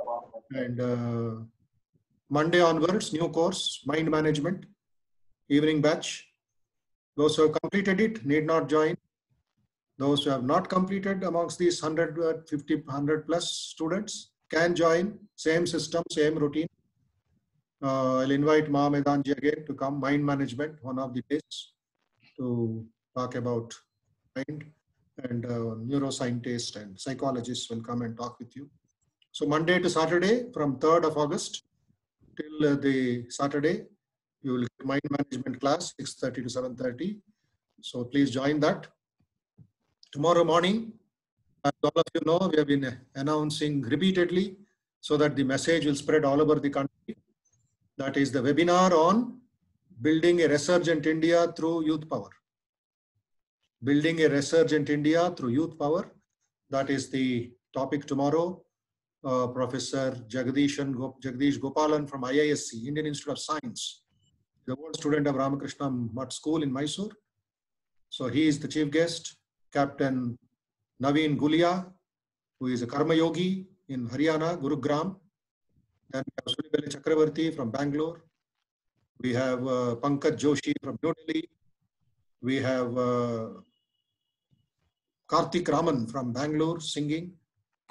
And Monday onwards, new course, mind management, evening batch. Those who have completed it need not join. Those who have not completed amongst these 150, 100 plus students can join. Same system, same routine. I'll invite Mahamedanji again to come, mind management, one of the days, to talk about mind, and neuroscientists and psychologists will come and talk with you. So Monday to Saturday, from 3rd of August till the Saturday, you will get mind management class, 6:30 to 7:30. So please join that. Tomorrow morning, as all of you know, we have been announcing repeatedly so that the message will spread all over the country. That is the webinar on building a resurgent India through youth power. Building a resurgent India through youth power. That is the topic tomorrow. Professor Jagdish Gopalan from IISc, Indian Institute of Science, the old student of Ramakrishna Math School in Mysore. So he is the chief guest. Captain Naveen Gulia, who is a Karma Yogi in Haryana, Gurugram. Then we have Sulibele Chakravarti from Bangalore. We have Pankaj Joshi from New Delhi. We have Karthik Raman from Bangalore singing.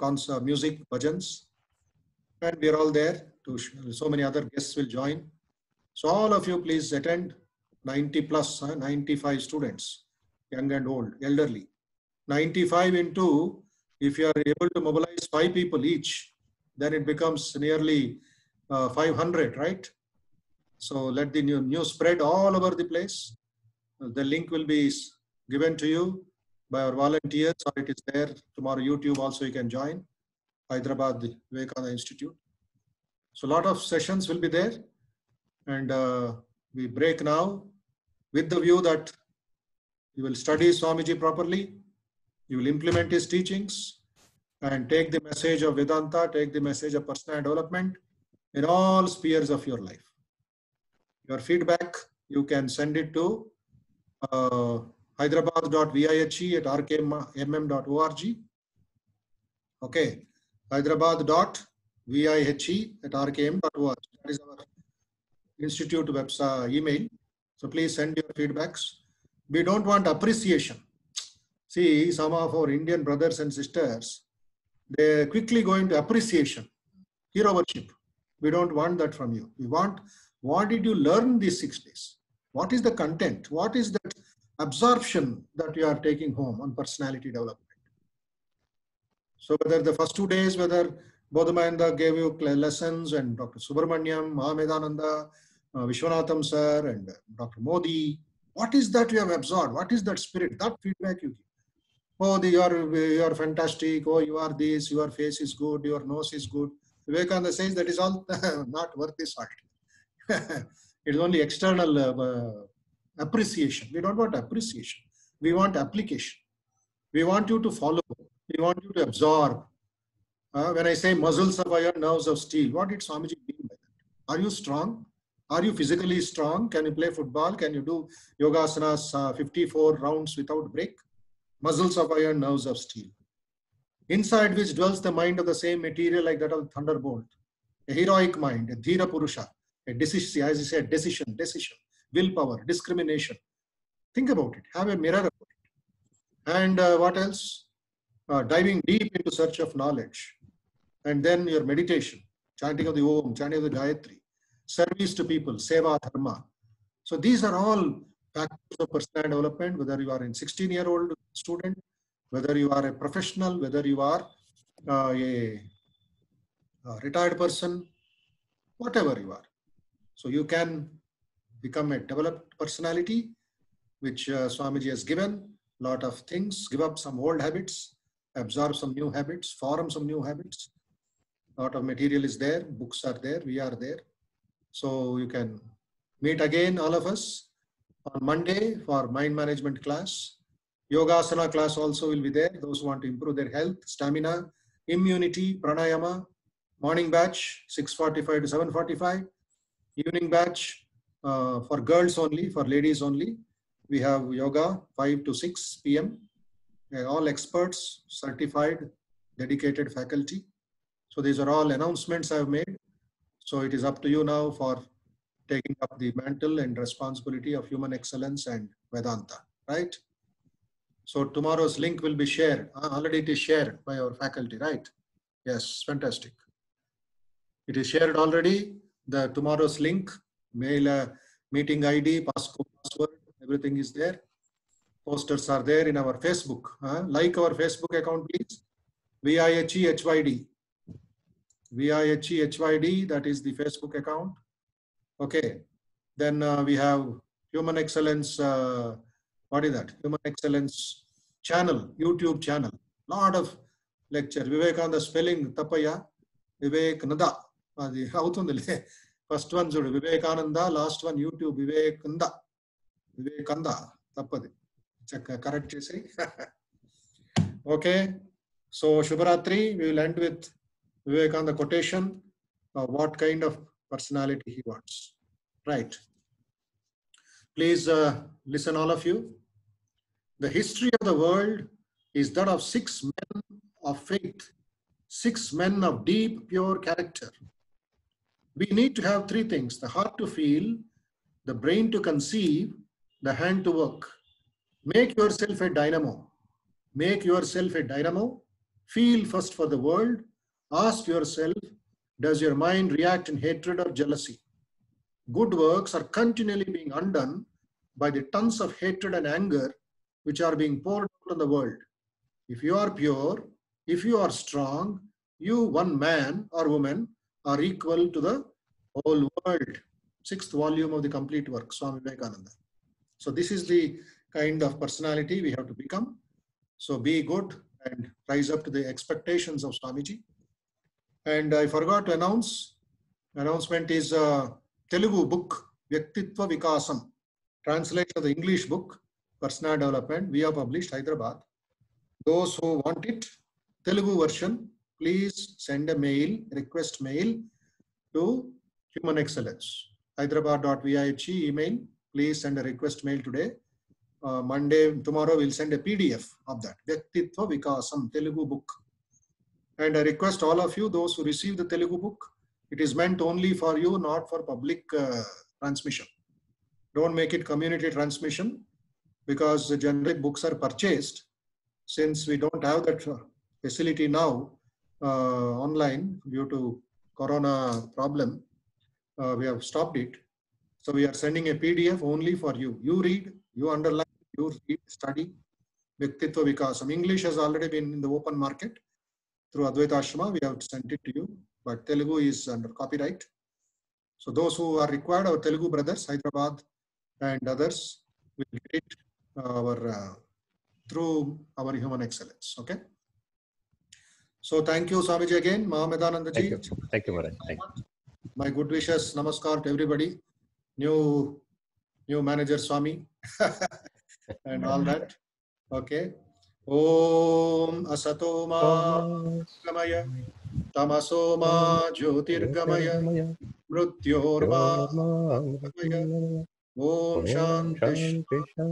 concert, music, bhajans, and we are all there. So many other guests will join. So all of you please attend. 90 plus, 95 students, young and old, elderly. 95 into, if you are able to mobilize 5 people each, then it becomes nearly 500, right? So let the news spread all over the place. The link will be given to you by our volunteers, or it is there tomorrow. YouTube also you can join. Hyderabad Vivekananda Institute. So a lot of sessions will be there, and we break now with the view that you will study Swamiji properly, you will implement his teachings, and take the message of Vedanta, take the message of personal development in all spheres of your life. Your feedback, you can send it to hyderabad.vihe@rkmm.org. Okay, hyderabad.vihe@rkm.org. That is our institute website email. So please send your feedbacks. We don't want appreciation. See, some of our Indian brothers and sisters, they quickly go into appreciation, hero worship. We don't want that from you. We want, what did you learn these 6 days? What is the content? What is that absorption that you are taking home on personality development? So whether the first 2 days, whether Bodhamayanda gave you lessons, and Dr. Subramaniam, Mahamedananda, Vishwanatham sir, and Dr. Modi, what is that you have absorbed? What is that spirit? That feedback you give. Oh, you are fantastic. Oh, you are this. Your face is good. Your nose is good. Vivekananda says that is all not worth the salt. It is only external appreciation. We don't want appreciation. We want application. We want you to follow. We want you to absorb. When I say muscles of iron, nerves of steel, what did Swamiji mean by that? Are you strong? Are you physically strong? Can you play football? Can you do yogasanas 54 rounds without break? Muscles of iron, nerves of steel. Inside which dwells the mind of the same material like that of the thunderbolt. A heroic mind, a dhira purusha, a decision, as I said, decision, willpower, discrimination. Think about it. Have a mirror about it. And what else? Diving deep into search of knowledge. And then your meditation, chanting of the Om, chanting of the Gayatri, service to people, seva, dharma. So these are all factors of personal development, whether you are a 16-year-old student, whether you are a professional, whether you are a retired person, whatever you are. So you can become a developed personality, which Swamiji has given a lot of things, give up some old habits, absorb some new habits, form some new habits. A lot of material is there, books are there, we are there. So you can meet again, all of us, on Monday for mind management class. Yogasana class also will be there. Those who want to improve their health, stamina, immunity, pranayama. Morning batch 6:45 to 7:45. Evening batch for girls only, for ladies only. We have yoga 5 to 6 p.m. All experts, certified, dedicated faculty. So these are all announcements I have made. So it is up to you now for taking up the mantle and responsibility of human excellence and Vedanta, right? So tomorrow's link will be shared. Already it is shared by our faculty, right? Yes, fantastic. It is shared already. The tomorrow's link, mail, meeting ID, password, everything is there. Posters are there in our Facebook. Like our Facebook account, please. VIHEHYD. VIHEHYD, that is the Facebook account. Okay. Then we have Human Excellence. What is that? Human Excellence channel, YouTube channel. Lot of lecture. Vivekananda spelling Tapaya. Vivekananda. First one Vivekananda, last one YouTube Vivekananda. Vivekananda. Tapadi. Correct you say. Okay. So Shubharatri, we will end with Vivekananda quotation of what kind of personality he wants. Right. Please listen, all of you. The history of the world is that of 6 men of faith, 6 men of deep, pure character. We need to have 3 things: the heart to feel, the brain to conceive, the hand to work. Make yourself a dynamo. Make yourself a dynamo. Feel first for the world. Ask yourself, does your mind react in hatred or jealousy? Good works are continually being undone by the tons of hatred and anger which are being poured out on the world. If you are pure, if you are strong, you, one man or woman, are equal to the whole world. 6th volume of the complete work, Swami Vivekananda. So this is the kind of personality we have to become. So be good and rise up to the expectations of Swamiji. And I forgot to announce, announcement is Telugu book, Vyaktitva Vikasam, translation of the English book, Personal Development, we have published, Hyderabad. Those who want it, Telugu version, please send a mail, request mail to Human Excellence, hyderabad.vih email. Please send a request mail today. Monday, tomorrow we'll send a PDF of that, Vyaktitva Vikasam, Telugu book. And I request all of you, those who receive the Telugu book, it is meant only for you, not for public transmission. Don't make it community transmission, because the generic books are purchased. Since we don't have that facility now online due to Corona problem, we have stopped it. So we are sending a PDF only for you. You read, you underline, you read, study. Vyaktitva Vikasam. English has already been in the open market through Advaita Ashrama. We have sent it to you, but Telugu is under copyright. So those who are required, our Telugu brothers, Hyderabad and others, will get it through our Human Excellence. Okay. So thank you, Swamiji, again, Mahamedananda ji. Thank you, Maharaj. Thank you. My good wishes, namaskar to everybody. New manager Swami and all that. Okay. Om Asatoma Gamaya Tamasoma Jyotirgamaya Mrutyorma Gamaya. Om Shanti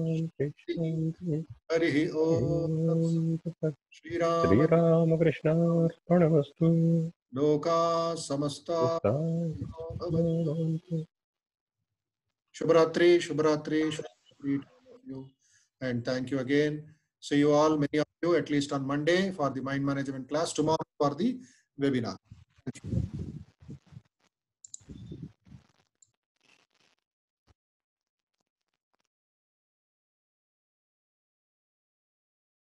Shanti Harihi Om Shri Ramakrishna Arpanamastu. Loka Samasta Shubhratri, Shubhratri, Shubhratri to all of you. And thank you again. See you all, many of you, at least on Monday for the mind management class, tomorrow for the webinar. Thank you.